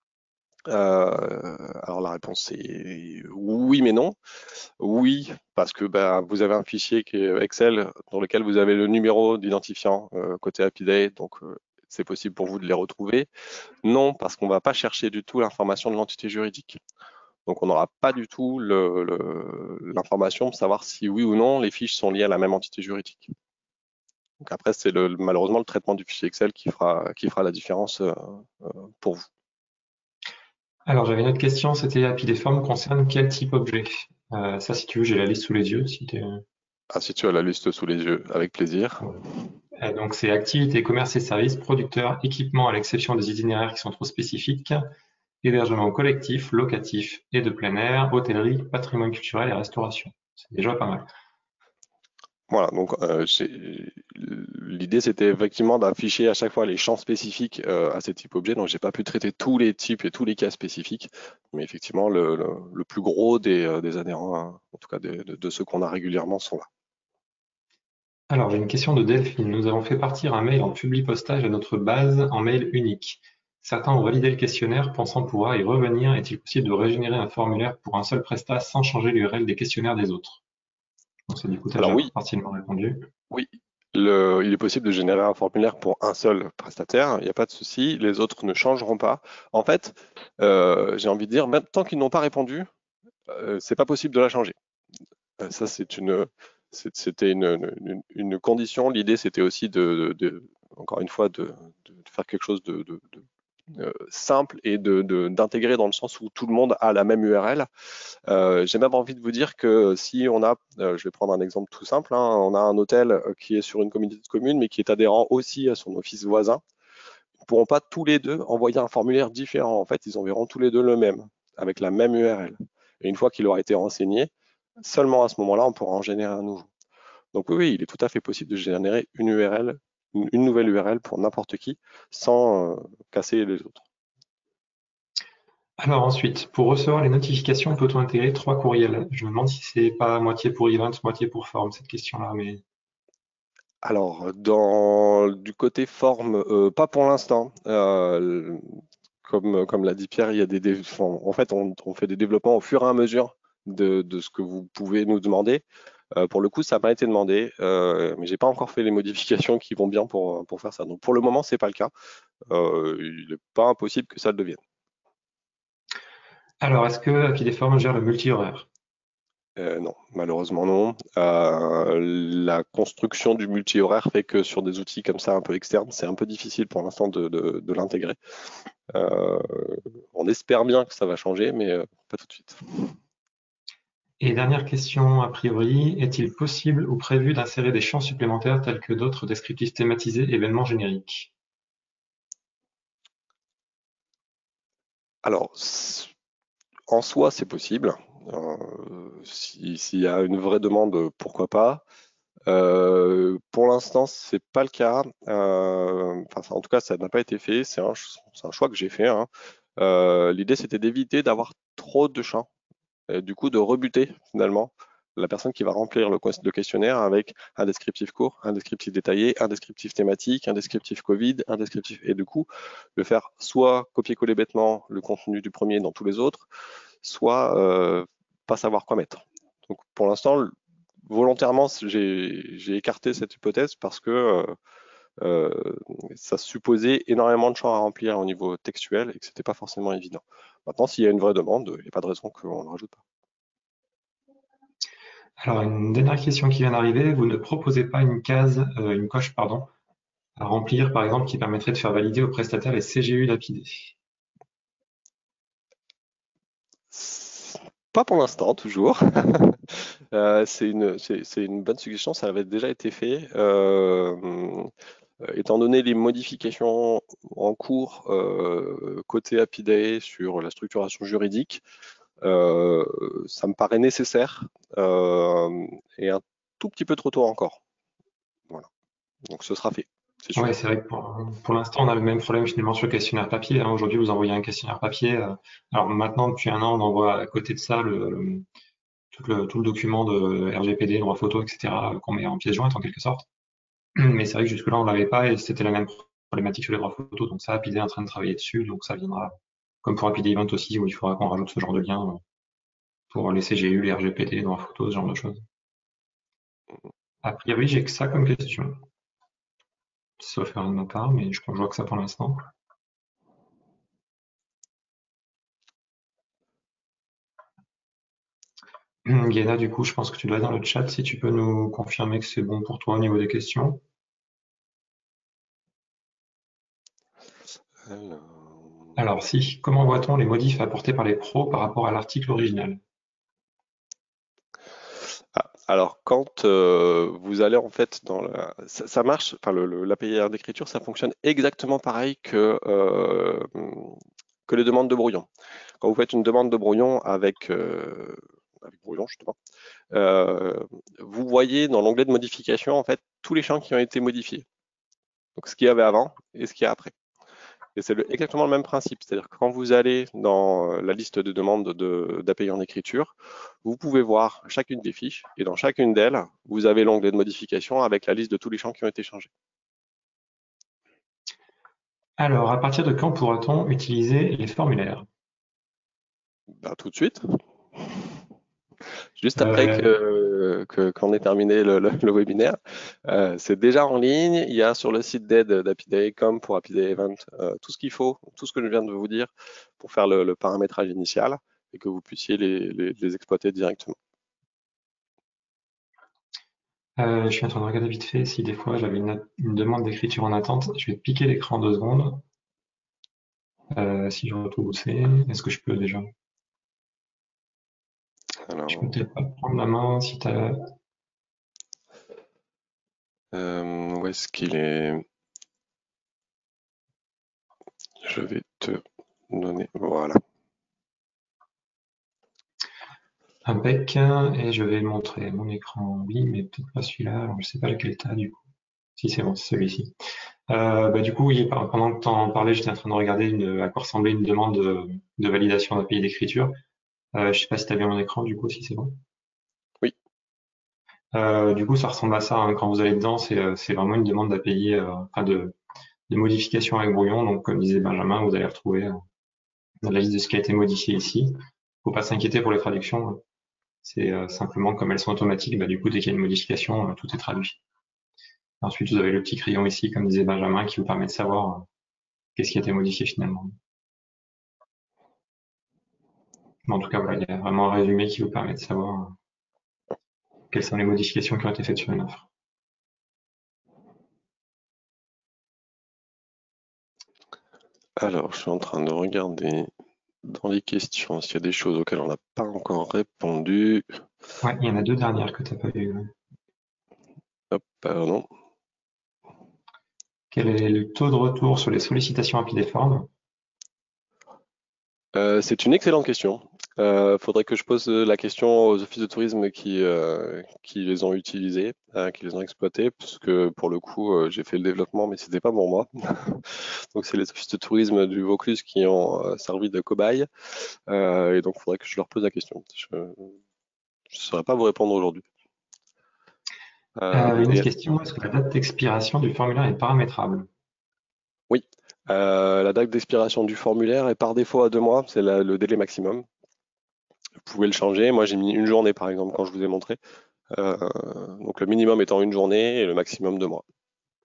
alors la réponse est oui, mais non. Oui, parce que vous avez un fichier qui est Excel dans lequel vous avez le numéro d'identifiant côté Rapidae, donc c'est possible pour vous de les retrouver. Non, parce qu'on ne va pas chercher du tout l'information de l'entité juridique. Donc on n'aura pas du tout l'information pour savoir si oui ou non les fiches sont liées à la même entité juridique. Donc après, c'est malheureusement le traitement du fichier Excel qui fera la différence pour vous. alors, j'avais une autre question, c'était API des formes concerne quel type objet? Ça, si tu veux, j'ai la liste sous les yeux. Si tu as la liste sous les yeux, avec plaisir. donc, c'est activités, commerce et services, producteurs, équipements à l'exception des itinéraires qui sont trop spécifiques, hébergement collectif, locatif et de plein air, hôtellerie, patrimoine culturel et restauration. C'est déjà pas mal. Voilà, donc l'idée c'était effectivement d'afficher à chaque fois les champs spécifiques à ces types objets. Donc j'ai pas pu traiter tous les types et tous les cas spécifiques, mais effectivement le plus gros des adhérents, hein, en tout cas de ceux qu'on a régulièrement, sont là. Alors, j'ai une question de Delphine. Nous avons fait partir un mail en publi-postage à notre base en mail unique. Certains ont validé le questionnaire pensant pouvoir y revenir. Est-il possible de régénérer un formulaire pour un seul prestat sans changer l'URL des questionnaires des autres? Donc, ça, du coup, tu as Alors déjà oui, partiellement répondu. oui, il est possible de générer un formulaire pour un seul prestataire, il n'y a pas de souci, les autres ne changeront pas. En fait, j'ai envie de dire, même tant qu'ils n'ont pas répondu, c'est pas possible de la changer. Ça, c'était une condition. L'idée, c'était aussi encore une fois, de faire quelque chose de simple et d'intégrer dans le sens où tout le monde a la même URL. J'ai même envie de vous dire que si on a, je vais prendre un exemple tout simple, hein, on a un hôtel qui est sur une communauté de communes, mais qui est adhérent aussi à son office voisin, ils ne pourront pas tous les deux envoyer un formulaire différent. En fait, ils enverront tous les deux le même, avec la même URL. Et une fois qu'il aura été renseigné, seulement à ce moment-là, on pourra en générer un nouveau. Donc oui, il est tout à fait possible de générer une URL, une nouvelle URL pour n'importe qui, sans casser les autres. Alors ensuite, pour recevoir les notifications, peut-on intégrer 3 courriels? Je me demande si c'est pas moitié pour event, moitié pour form, cette question-là, mais Alors, du côté forme, pas pour l'instant. Comme l'a dit Pierre, il y a enfin, en fait, on fait des développements au fur et à mesure de ce que vous pouvez nous demander. Pour le coup, ça m'a été demandé, mais j'ai pas encore fait les modifications qui vont bien pour faire ça. Donc pour le moment, c'est pas le cas. Il n'est pas impossible que ça le devienne. alors est-ce que Apideform gère le multi-horaire? Non, malheureusement non. La construction du multi-horaire fait que sur des outils comme ça un peu externes, c'est un peu difficile pour l'instant de l'intégrer. On espère bien que ça va changer, mais pas tout de suite. Et dernière question, a priori, est-il possible ou prévu d'insérer des champs supplémentaires tels que d'autres descriptifs thématisés, événements génériques? Alors, en soi, c'est possible. S'il y a une vraie demande, pourquoi pas. Pour l'instant, c'est pas le cas. En tout cas, ça n'a pas été fait. C'est un choix que j'ai fait, hein. L'idée, c'était d'éviter d'avoir trop de champs, et du coup de rebuter finalement la personne qui va remplir le questionnaire avec un descriptif court, un descriptif détaillé, un descriptif thématique, un descriptif Covid, un descriptif, et du coup de faire soit copier-coller bêtement le contenu du premier dans tous les autres, soit pas savoir quoi mettre. Donc pour l'instant, volontairement, j'ai écarté cette hypothèse parce que ça supposait énormément de champs à remplir au niveau textuel et que c'était pas forcément évident. Maintenant, s'il y a une vraie demande, il n'y a pas de raison qu'on ne le rajoute pas. Alors une dernière question qui vient d'arriver, vous ne proposez pas une case, une coche, pardon, à remplir, par exemple, qui permettrait de faire valider au prestataire les CGU lapidés? Pas pour l'instant, toujours. C'est une bonne suggestion, ça avait déjà été fait. Étant donné les modifications en cours côté Apidae sur la structuration juridique, ça me paraît nécessaire et un tout petit peu trop tôt encore. Voilà. Donc ce sera fait, c'est sûr. Ouais, c'est vrai que pour l'instant, on a le même problème finalement sur le questionnaire papier, hein. Aujourd'hui, vous envoyez un questionnaire papier. Alors maintenant, depuis un an, on envoie à côté de ça tout le document de RGPD, droit photo, etc., qu'on met en pièce jointe en quelque sorte. Mais c'est vrai que jusque-là, on l'avait pas et c'était la même problématique sur les droits photo. Donc ça, Apidé est en train de travailler dessus. Donc ça viendra, comme pour Apidé Event aussi, où il faudra qu'on rajoute ce genre de lien pour les CGU, les RGPD, les droits photo, ce genre de choses. A priori, j'ai que ça comme question. Sauf erreur de ma part, mais je vois que ça pour l'instant. Guéna, du coup, je pense que tu dois être dans le chat si tu peux nous confirmer que c'est bon pour toi au niveau des questions. Alors si, comment voit-on les modifs apportés par les pros par rapport à l'article original? Alors, quand vous allez en fait ça marche, enfin l'API d'écriture, ça fonctionne exactement pareil que les demandes de brouillon. Quand vous faites une demande de brouillon avec brouillon justement, euh, vous voyez dans l'onglet de modification en fait tous les champs qui ont été modifiés. Donc ce qu'il y avait avant et ce qu'il y a après. Et c'est exactement le même principe, c'est-à-dire que quand vous allez dans la liste de demandes d'API en écriture, vous pouvez voir chacune des fiches, et dans chacune d'elles, vous avez l'onglet de modification avec la liste de tous les champs qui ont été changés. Alors, à partir de quand pourra-t-on utiliser les formulaires? Ben, tout de suite, juste après qu'on ait terminé le webinaire. C'est déjà en ligne, il y a sur le site d'aide d'Apidae comme pour Apidae Event tout ce qu'il faut, tout ce que je viens de vous dire pour faire le paramétrage initial et que vous puissiez les exploiter directement. Je suis en train de regarder vite fait si des fois j'avais une demande d'écriture en attente. Je vais piquer l'écran 2 secondes. Si je retrouve où c'est, est-ce que je peux déjà? Alors, Je peux peut-être pas prendre la main si tu as. où est-ce qu'il est? Je vais te donner, voilà. Impec, et je vais montrer mon écran, oui, mais peut-être pas celui-là, alors je sais pas lequel t'as du coup. Si c'est bon, c'est celui-ci. Du coup, oui, pendant que tu en parlais, j'étais en train de regarder à quoi ressemblait une demande de validation d'API d'écriture. Je sais pas si tu as bien mon écran, du coup, si c'est bon. Oui. Du coup, ça ressemble à ça, hein. Quand vous allez dedans, c'est vraiment une demande d'API, enfin de modification avec brouillon. Donc, comme disait Benjamin, vous allez retrouver la liste de ce qui a été modifié ici. Faut pas s'inquiéter pour les traductions, hein. C'est simplement comme elles sont automatiques, du coup, dès qu'il y a une modification, tout est traduit. Ensuite, vous avez le petit crayon ici, comme disait Benjamin, qui vous permet de savoir qu'est-ce qui a été modifié finalement. Mais en tout cas, voilà, il y a vraiment un résumé qui vous permet de savoir quelles sont les modifications qui ont été faites sur une offre. Alors, je suis en train de regarder dans les questions s'il y a des choses auxquelles on n'a pas encore répondu. Ouais, il y en a deux dernières que tu n'as pas vues. Hop, pardon. Quel est le taux de retour sur les sollicitations API des formes? C'est une excellente question. Faudrait que je pose la question aux offices de tourisme qui les ont utilisés, qui les ont exploités, parce que pour le coup, j'ai fait le développement, mais c'était pas pour moi. Donc c'est les offices de tourisme du Vaucluse qui ont servi de cobaye, et donc il faudrait que je leur pose la question. Je ne saurais pas vous répondre aujourd'hui. Une Et autre question, est-ce que la date d'expiration du formulaire est paramétrable? oui, la date d'expiration du formulaire est par défaut à 2 mois, c'est le délai maximum. Vous pouvez le changer. Moi, j'ai mis une journée, par exemple, quand je vous ai montré. Donc le minimum étant une journée et le maximum 2 mois.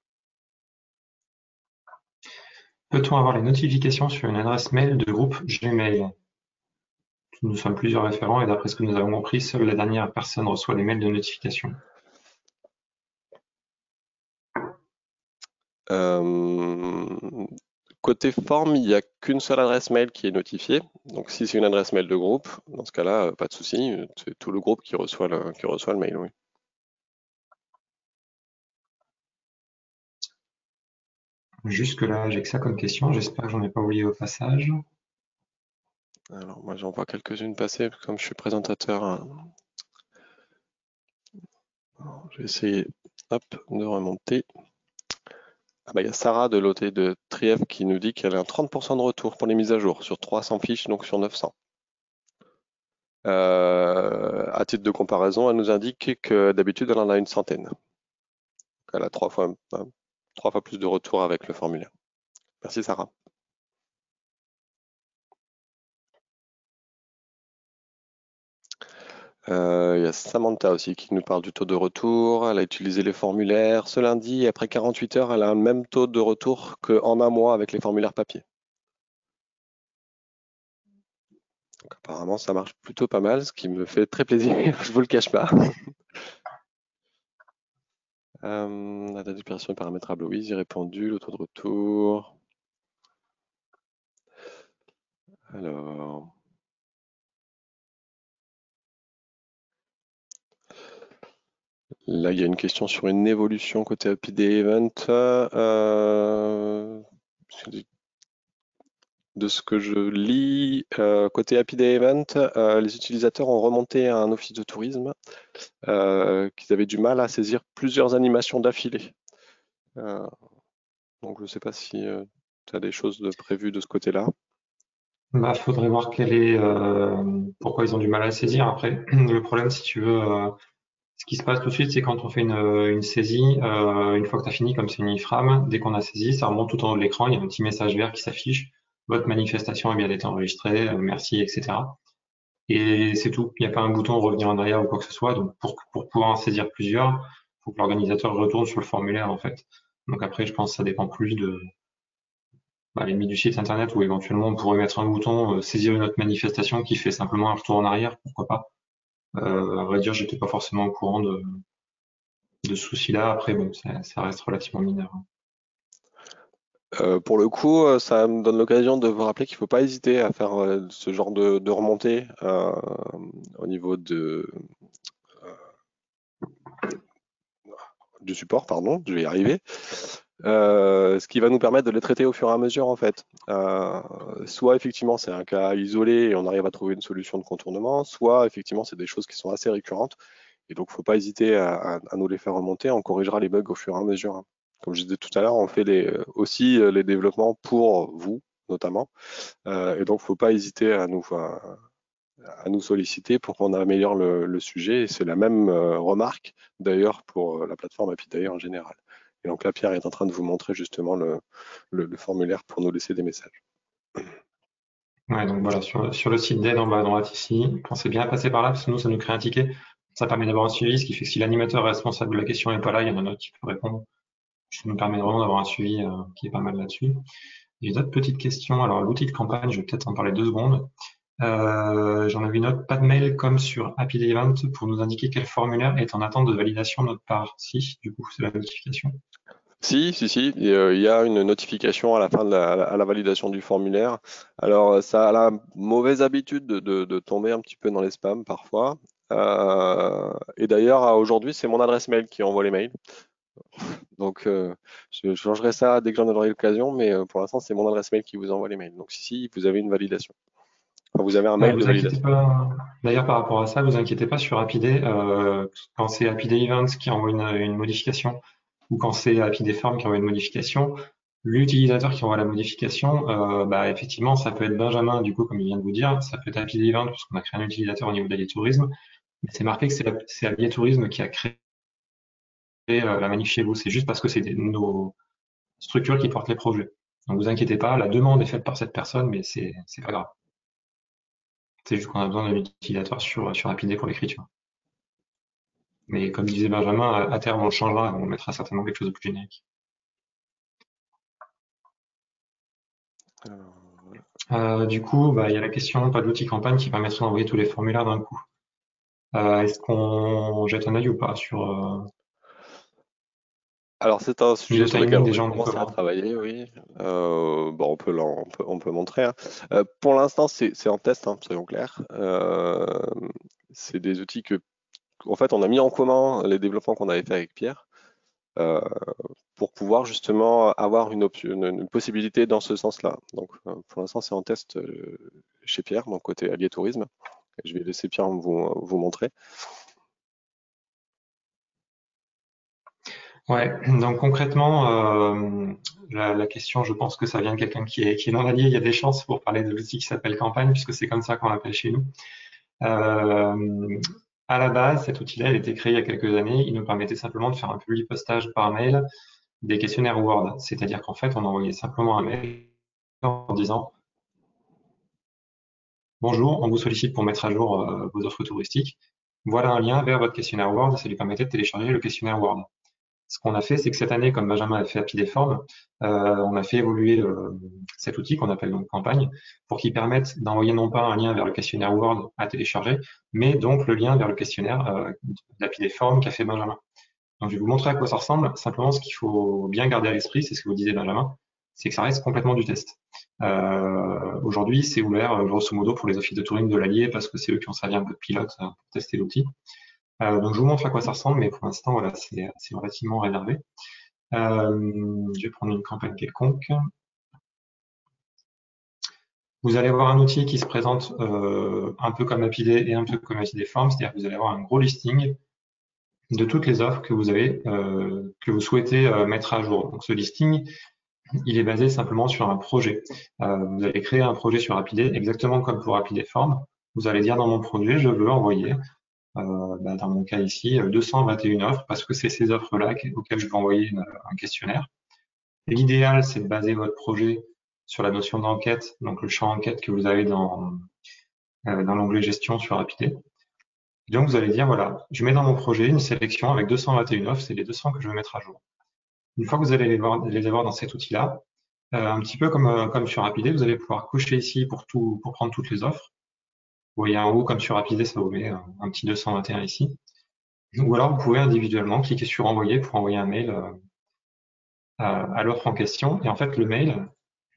Peut-on avoir les notifications sur une adresse mail de groupe Gmail? Nous sommes plusieurs référents et d'après ce que nous avons compris, seule la dernière personne reçoit les mails de notification. Côté forme, il n'y a qu'une seule adresse mail qui est notifiée. Donc si c'est une adresse mail de groupe, dans ce cas-là, pas de souci, c'est tout le groupe qui reçoit le mail, oui. Jusque-là, j'ai que ça comme question. J'espère que j'en ai pas oublié au passage. Alors moi j'en vois quelques-unes passer, comme je suis présentateur. Alors, je vais essayer de remonter. Ah bah, il y a Sarah de l'OT de Trièves qui nous dit qu'elle a un 30% de retour pour les mises à jour sur 300 fiches, donc sur 900. À titre de comparaison, elle nous indique que d'habitude elle en a une centaine. Elle a 3 fois plus de retours avec le formulaire. Merci Sarah. Il y a Samantha aussi qui nous parle du taux de retour. Elle a utilisé les formulaires ce lundi et après 48 heures, elle a un même taux de retour qu'en un mois avec les formulaires papier. Donc, apparemment, ça marche plutôt pas mal, ce qui me fait très plaisir, je vous le cache pas. La date d'expiration est paramétrable, oui, j'ai répondu. Le taux de retour. Alors. Là, il y a une question sur une évolution côté API des events. De ce que je lis, côté API des events, les utilisateurs ont remonté à un office de tourisme qu'ils avaient du mal à saisir plusieurs animations d'affilée. Donc, je ne sais pas si tu as des choses prévues de ce côté-là. Faudrait voir pourquoi ils ont du mal à saisir. Après, le problème, si tu veux, ce qui se passe tout de suite, c'est quand on fait une saisie, une fois que tu as fini, comme c'est une iframe, dès qu'on a saisi, ça remonte tout en haut de l'écran, il y a un petit message vert qui s'affiche. Votre manifestation a bien été enregistrée, merci, etc. Et c'est tout. Il n'y a pas un bouton revenir en arrière ou quoi que ce soit. Donc, pour pouvoir en saisir plusieurs, il faut que l'organisateur retourne sur le formulaire, en fait. Donc après, je pense que ça dépend plus de limite du site internet où éventuellement on pourrait mettre un bouton saisir une autre manifestation qui fait simplement un retour en arrière, pourquoi pas. À vrai dire, j'étais pas forcément au courant de ce souci-là. Après, bon, ça reste relativement mineur. Pour le coup, ça me donne l'occasion de vous rappeler qu'il ne faut pas hésiter à faire ce genre de remontée au niveau du support, pardon, je vais y arriver. Ce qui va nous permettre de les traiter au fur et à mesure en fait. Soit effectivement c'est un cas isolé et on arrive à trouver une solution de contournement, soit effectivement c'est des choses qui sont assez récurrentes et donc il ne faut pas hésiter à nous les faire remonter, on corrigera les bugs au fur et à mesure. Comme je disais tout à l'heure, on fait aussi les développements pour vous, notamment. Et donc, il ne faut pas hésiter à nous solliciter pour qu'on améliore le sujet. Et c'est la même remarque, d'ailleurs, pour la plateforme Apidae en général. Et donc là, Pierre est en train de vous montrer justement le formulaire pour nous laisser des messages. Ouais, donc voilà, sur le site d'aide en bas à droite ici, pensez bien à passer par là, parce que nous, ça nous crée un ticket. Ça permet d'avoir un suivi, ce qui fait que si l'animateur responsable de la question n'est pas là, il y en a un autre qui peut répondre. Ça nous permet vraiment d'avoir un suivi qui est pas mal là-dessus. J'ai d'autres petites questions. Alors, l'outil de campagne, je vais peut-être en parler 2 secondes. J'en ai vu une autre, pas de mail comme sur Happy Day Event pour nous indiquer quel formulaire est en attente de validation de notre part. Si, du coup, c'est la notification. Si. Il y a une notification à la fin à la validation du formulaire. Alors, ça a la mauvaise habitude de tomber un petit peu dans les spams parfois. Et d'ailleurs, aujourd'hui, c'est mon adresse mail qui envoie les mails. Donc, je changerai ça dès que j'en aurai l'occasion, mais pour l'instant, c'est mon adresse mail qui vous envoie les mails. Donc, si vous avez une validation. Enfin, vous avez un Ouais, mail de vous inquiétez validation. pas. D'ailleurs, par rapport à ça, vous inquiétez pas sur Happy Day. Quand c'est Happy Day Events qui envoie une modification ou quand c'est Happy Day Farm qui envoie une modification, l'utilisateur qui envoie la modification, bah, effectivement, ça peut être Benjamin, du coup, comme il vient de vous dire, ça peut être Happy Day Event parce qu'on a créé un utilisateur au niveau d'Allier Tourisme, mais c'est marqué que c'est Allier Tourisme qui a créé la manif chez vous. C'est juste parce que c'est nos structures qui portent les projets. Donc, vous inquiétez pas, la demande est faite par cette personne, mais c'est pas grave. C'est juste qu'on a besoin d'un utilisateur sur Happy Day pour l'écriture. Mais comme disait Benjamin, à terme, on le changera, on mettra certainement quelque chose de plus générique. Du coup, bah, il y a la question, pas d'outil campagne qui permettrait d'envoyer tous les formulaires d'un coup. Est-ce qu'on jette un œil ou pas sur Alors, c'est un niveau sujet sur lequel timing on a déjà, on est commencé à comment? travailler, oui. Bon, on peut montrer, hein. Pour l'instant, c'est en test, hein, soyons clairs. C'est des outils en fait, on a mis en commun les développements qu'on avait fait avec Pierre euh, pour pouvoir justement avoir une possibilité dans ce sens-là. Donc, pour l'instant, c'est en test chez Pierre, donc côté Allier Tourisme. Je vais laisser Pierre vous montrer. Ouais, donc concrètement, la question, je pense que ça vient de quelqu'un qui est dans l'Allier. Il y a des chances pour parler de l'outil qui s'appelle Campagne, puisque c'est comme ça qu'on l'appelle chez nous. À la base, cet outil-là, il a été créé il y a quelques années. Il nous permettait simplement de faire un public postage par mail des questionnaires Word. C'est-à-dire qu'en fait, on envoyait simplement un mail en disant bonjour, on vous sollicite pour mettre à jour vos offres touristiques. Voilà un lien vers votre questionnaire Word et ça lui permettait de télécharger le questionnaire Word. Ce qu'on a fait, c'est que cette année, comme Benjamin a fait Happy Day Form, on a fait évoluer cet outil qu'on appelle donc Campagne pour qu'il permette d'envoyer non pas un lien vers le questionnaire Word à télécharger, mais donc le lien vers le questionnaire d'Happy Day Form qu'a fait Benjamin. Donc, je vais vous montrer à quoi ça ressemble. Simplement, ce qu'il faut bien garder à l'esprit, c'est ce que vous disiez, Benjamin, c'est que ça reste complètement du test. Aujourd'hui, c'est ouvert, grosso modo, pour les offices de tourisme de l'Allier parce que c'est eux qui ont servi un peu de pilote pour tester l'outil. Donc, je vous montre à quoi ça ressemble, mais pour l'instant, voilà, c'est relativement réservé. Je vais prendre une campagne quelconque. Vous allez avoir un outil qui se présente un peu comme Happy Day et un peu comme Happy Day Form, c'est-à-dire que vous allez avoir un gros listing de toutes les offres que vous avez, que vous souhaitez mettre à jour. Donc, ce listing, il est basé simplement sur un projet. Vous allez créer un projet sur Happy Day, exactement comme pour Happy Day Form. Vous allez dire dans mon projet, je veux envoyer, dans mon cas ici, 221 offres, parce que c'est ces offres-là auxquelles je veux envoyer un questionnaire. L'idéal, c'est de baser votre projet sur la notion d'enquête, donc le champ enquête que vous avez dans l'onglet gestion sur Happy Day. Et donc, vous allez dire, voilà, je mets dans mon projet une sélection avec 221 offres, c'est les 200 que je veux mettre à jour. Une fois que vous allez les avoir dans cet outil-là, un petit peu comme sur Happy Day, vous allez pouvoir cocher ici pour prendre toutes les offres. Vous voyez en haut, comme sur Happy Day, ça vous met un petit 221 ici. Ou alors, vous pouvez individuellement cliquer sur envoyer pour envoyer un mail à l'offre en question. Et en fait, le mail,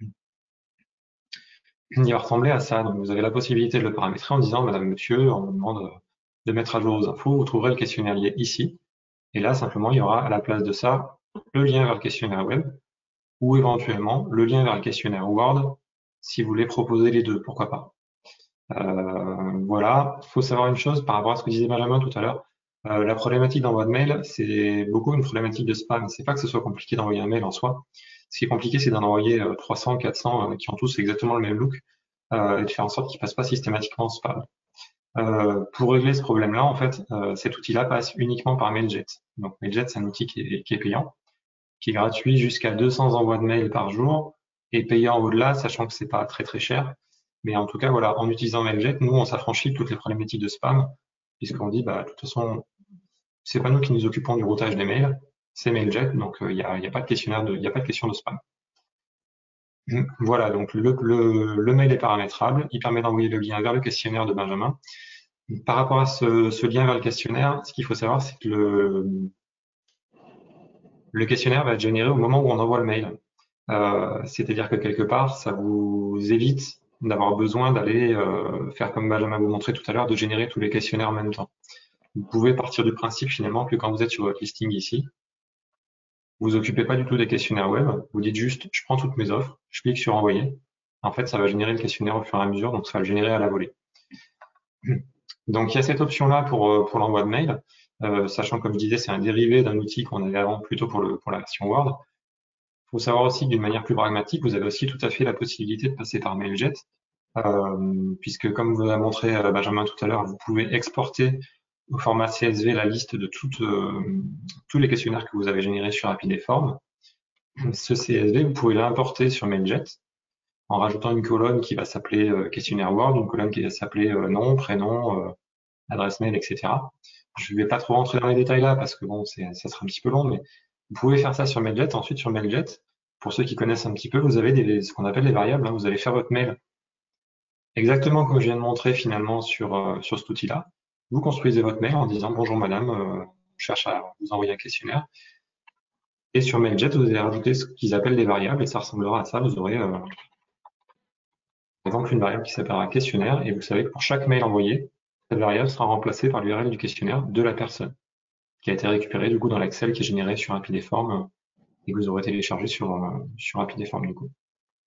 il va ressembler à ça. Donc, vous avez la possibilité de le paramétrer en disant, Madame, Monsieur, on vous demande de mettre à jour vos infos. Vous trouverez le questionnaire lié ici. Et là, simplement, il y aura à la place de ça le lien vers le questionnaire web ou éventuellement le lien vers le questionnaire Word si vous voulez proposer les deux, pourquoi pas. Voilà, il faut savoir une chose par rapport à ce que disait Benjamin tout à l'heure. La problématique d'envoi de mail, c'est beaucoup une problématique de spam. C'est pas que ce soit compliqué d'envoyer un mail en soi. Ce qui est compliqué, c'est d'en envoyer 300, 400 qui ont tous exactement le même look et de faire en sorte qu'ils passent pas systématiquement en spam. Pour régler ce problème-là, en fait, cet outil-là passe uniquement par Mailjet. Donc Mailjet, c'est un outil qui est payant, qui est gratuit jusqu'à 200 envois de mail par jour et payant au-delà, sachant que c'est pas très très cher. Mais en tout cas, voilà, en utilisant Mailjet, nous, on s'affranchit de toutes les problématiques de spam, puisqu'on dit, bah, de toute façon, c'est pas nous qui nous occupons du routage des mails, c'est Mailjet, donc il n'y a pas de questionnaire il y a pas de question de spam. Voilà, donc le mail est paramétrable, il permet d'envoyer le lien vers le questionnaire de Benjamin. Par rapport à ce lien vers le questionnaire, ce qu'il faut savoir, c'est que le questionnaire va être généré au moment où on envoie le mail. C'est-à-dire que quelque part, ça vous évite d'avoir besoin d'aller faire comme Benjamin vous montrait tout à l'heure, de générer tous les questionnaires en même temps. Vous pouvez partir du principe finalement que quand vous êtes sur votre listing ici, vous occupez pas du tout des questionnaires web, vous dites juste je prends toutes mes offres, je clique sur envoyer. En fait, ça va générer le questionnaire au fur et à mesure, donc ça va le générer à la volée. Donc il y a cette option-là pour l'envoi de mail, sachant comme je disais, c'est un dérivé d'un outil qu'on avait avant plutôt pour la version Word. Il faut savoir aussi que d'une manière plus pragmatique, vous avez aussi tout à fait la possibilité de passer par Mailjet, puisque comme vous l'a montré Benjamin tout à l'heure, vous pouvez exporter au format CSV la liste de tous les questionnaires que vous avez générés sur Rapid.Form. Ce CSV, vous pouvez l'importer sur Mailjet en rajoutant une colonne qui va s'appeler questionnaire Word, une colonne qui va s'appeler nom, prénom, adresse mail, etc. Je ne vais pas trop rentrer dans les détails là parce que bon, ça sera un petit peu long, mais vous pouvez faire ça sur Mailjet. Ensuite, sur Mailjet, pour ceux qui connaissent un petit peu, vous avez ce qu'on appelle des variables. Vous allez faire votre mail exactement comme je viens de montrer finalement sur cet outil-là. Vous construisez votre mail en disant bonjour madame, je cherche à vous envoyer un questionnaire. Et sur Mailjet, vous allez rajouter ce qu'ils appellent des variables et ça ressemblera à ça. Vous aurez par exemple une variable qui s'appellera questionnaire et vous savez que pour chaque mail envoyé, cette variable sera remplacée par l'URL du questionnaire de la personne qui a été récupérée du coup dans l'Excel qui est généré sur Rapid.Form et que vous aurez téléchargé sur Rapid.Form du coup.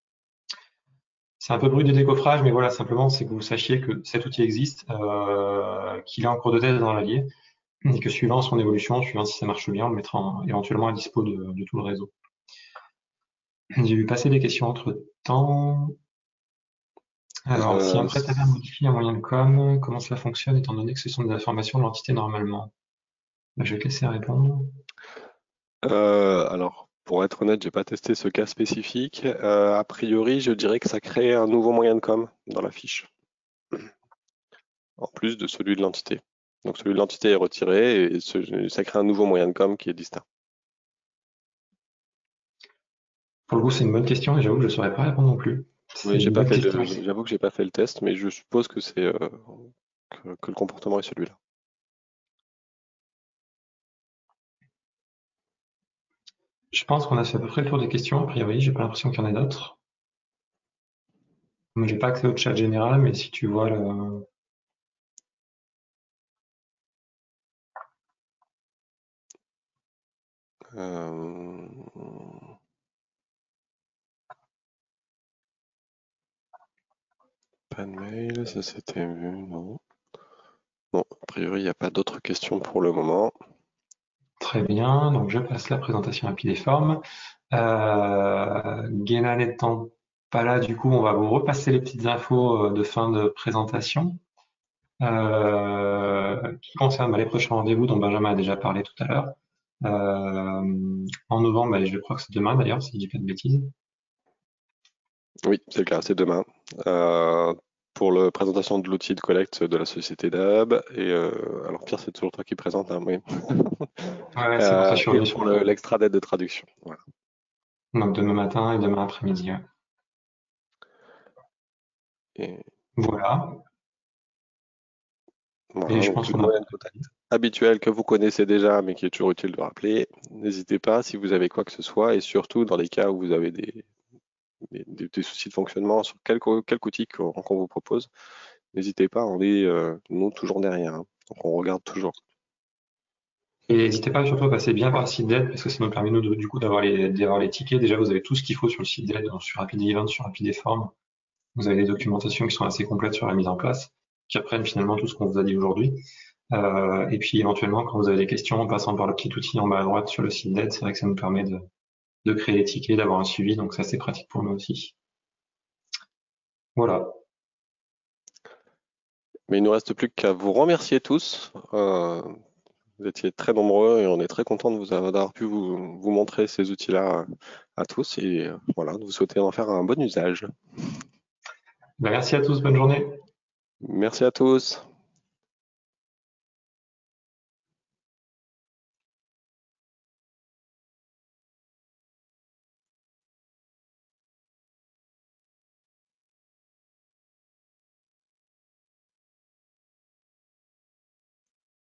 C'est un peu brut de décoffrage, mais voilà, simplement, c'est que vous sachiez que cet outil existe, qu'il est en cours de test dans l'Allier, et que suivant son évolution, suivant si ça marche bien, on le mettra éventuellement à dispo de tout le réseau. J'ai vu passer des questions entre-temps. Alors, si un prestataire modifie un moyen de com, comment cela fonctionne, étant donné que ce sont des informations de l'entité normalement? Je vais te laisser répondre. Alors, pour être honnête, j'ai pas testé ce cas spécifique. A priori, je dirais que ça crée un nouveau moyen de com dans la fiche, en plus de celui de l'entité. Donc celui de l'entité est retiré et ça crée un nouveau moyen de com qui est distinct. Pour le coup, c'est une bonne question et j'avoue que je ne saurais pas répondre non plus. Oui, j'avoue que j'ai pas fait le test, mais je suppose que c'est que le comportement est celui-là. Je pense qu'on a fait à peu près le tour des questions. A priori, j'ai pas l'impression qu'il y en ait d'autres. Moi, j'ai pas accès au chat général, mais si tu vois le. Pas de mail, ça c'était vu, non. Bon, a priori, il n'y a pas d'autres questions pour le moment. Très bien, donc je passe la présentation Rapid.Form. Guéna n'étant pas là, du coup, on va vous repasser les petites infos de fin de présentation. Qui concerne les prochains rendez-vous dont Benjamin a déjà parlé tout à l'heure. En novembre, je crois que c'est demain d'ailleurs, si je dis pas de bêtises. Oui, c'est le cas, c'est demain. Pour la présentation de l'outil de collecte de la société DAB. Et alors Pierre, c'est toujours toi qui présente, hein, oui. Ouais, c'est pour ça que je suis revenu pour l'extra d'aide de traduction. Voilà. Donc demain matin et demain après-midi. Ouais. Et... Voilà. Voilà, et je pense le moyen de contact habituel que vous connaissez déjà, mais qui est toujours utile de rappeler. N'hésitez pas si vous avez quoi que ce soit, et surtout dans les cas où vous avez des soucis de fonctionnement sur quelque outil qu'on vous propose, n'hésitez pas, on est nous toujours derrière, hein. Donc on regarde toujours. Et n'hésitez pas surtout à passer bien par le site d'aide parce que ça nous permet nous du coup d'avoir les tickets. Déjà vous avez tout ce qu'il faut sur le site d'aide, sur Rapid.Event, sur Rapid.Form. Vous avez des documentations qui sont assez complètes sur la mise en place, qui reprennent finalement tout ce qu'on vous a dit aujourd'hui. Et puis éventuellement, quand vous avez des questions, en passant par le petit outil en bas à droite sur le site d'aide, c'est vrai que ça nous permet de créer les tickets, d'avoir un suivi, donc ça c'est pratique pour nous aussi. Voilà. Mais il ne nous reste plus qu'à vous remercier tous. Vous étiez très nombreux et on est très content d'avoir pu vous montrer ces outils-là à tous et voilà, de vous souhaiter d'en faire un bon usage. Ben, merci à tous, bonne journée. Merci à tous.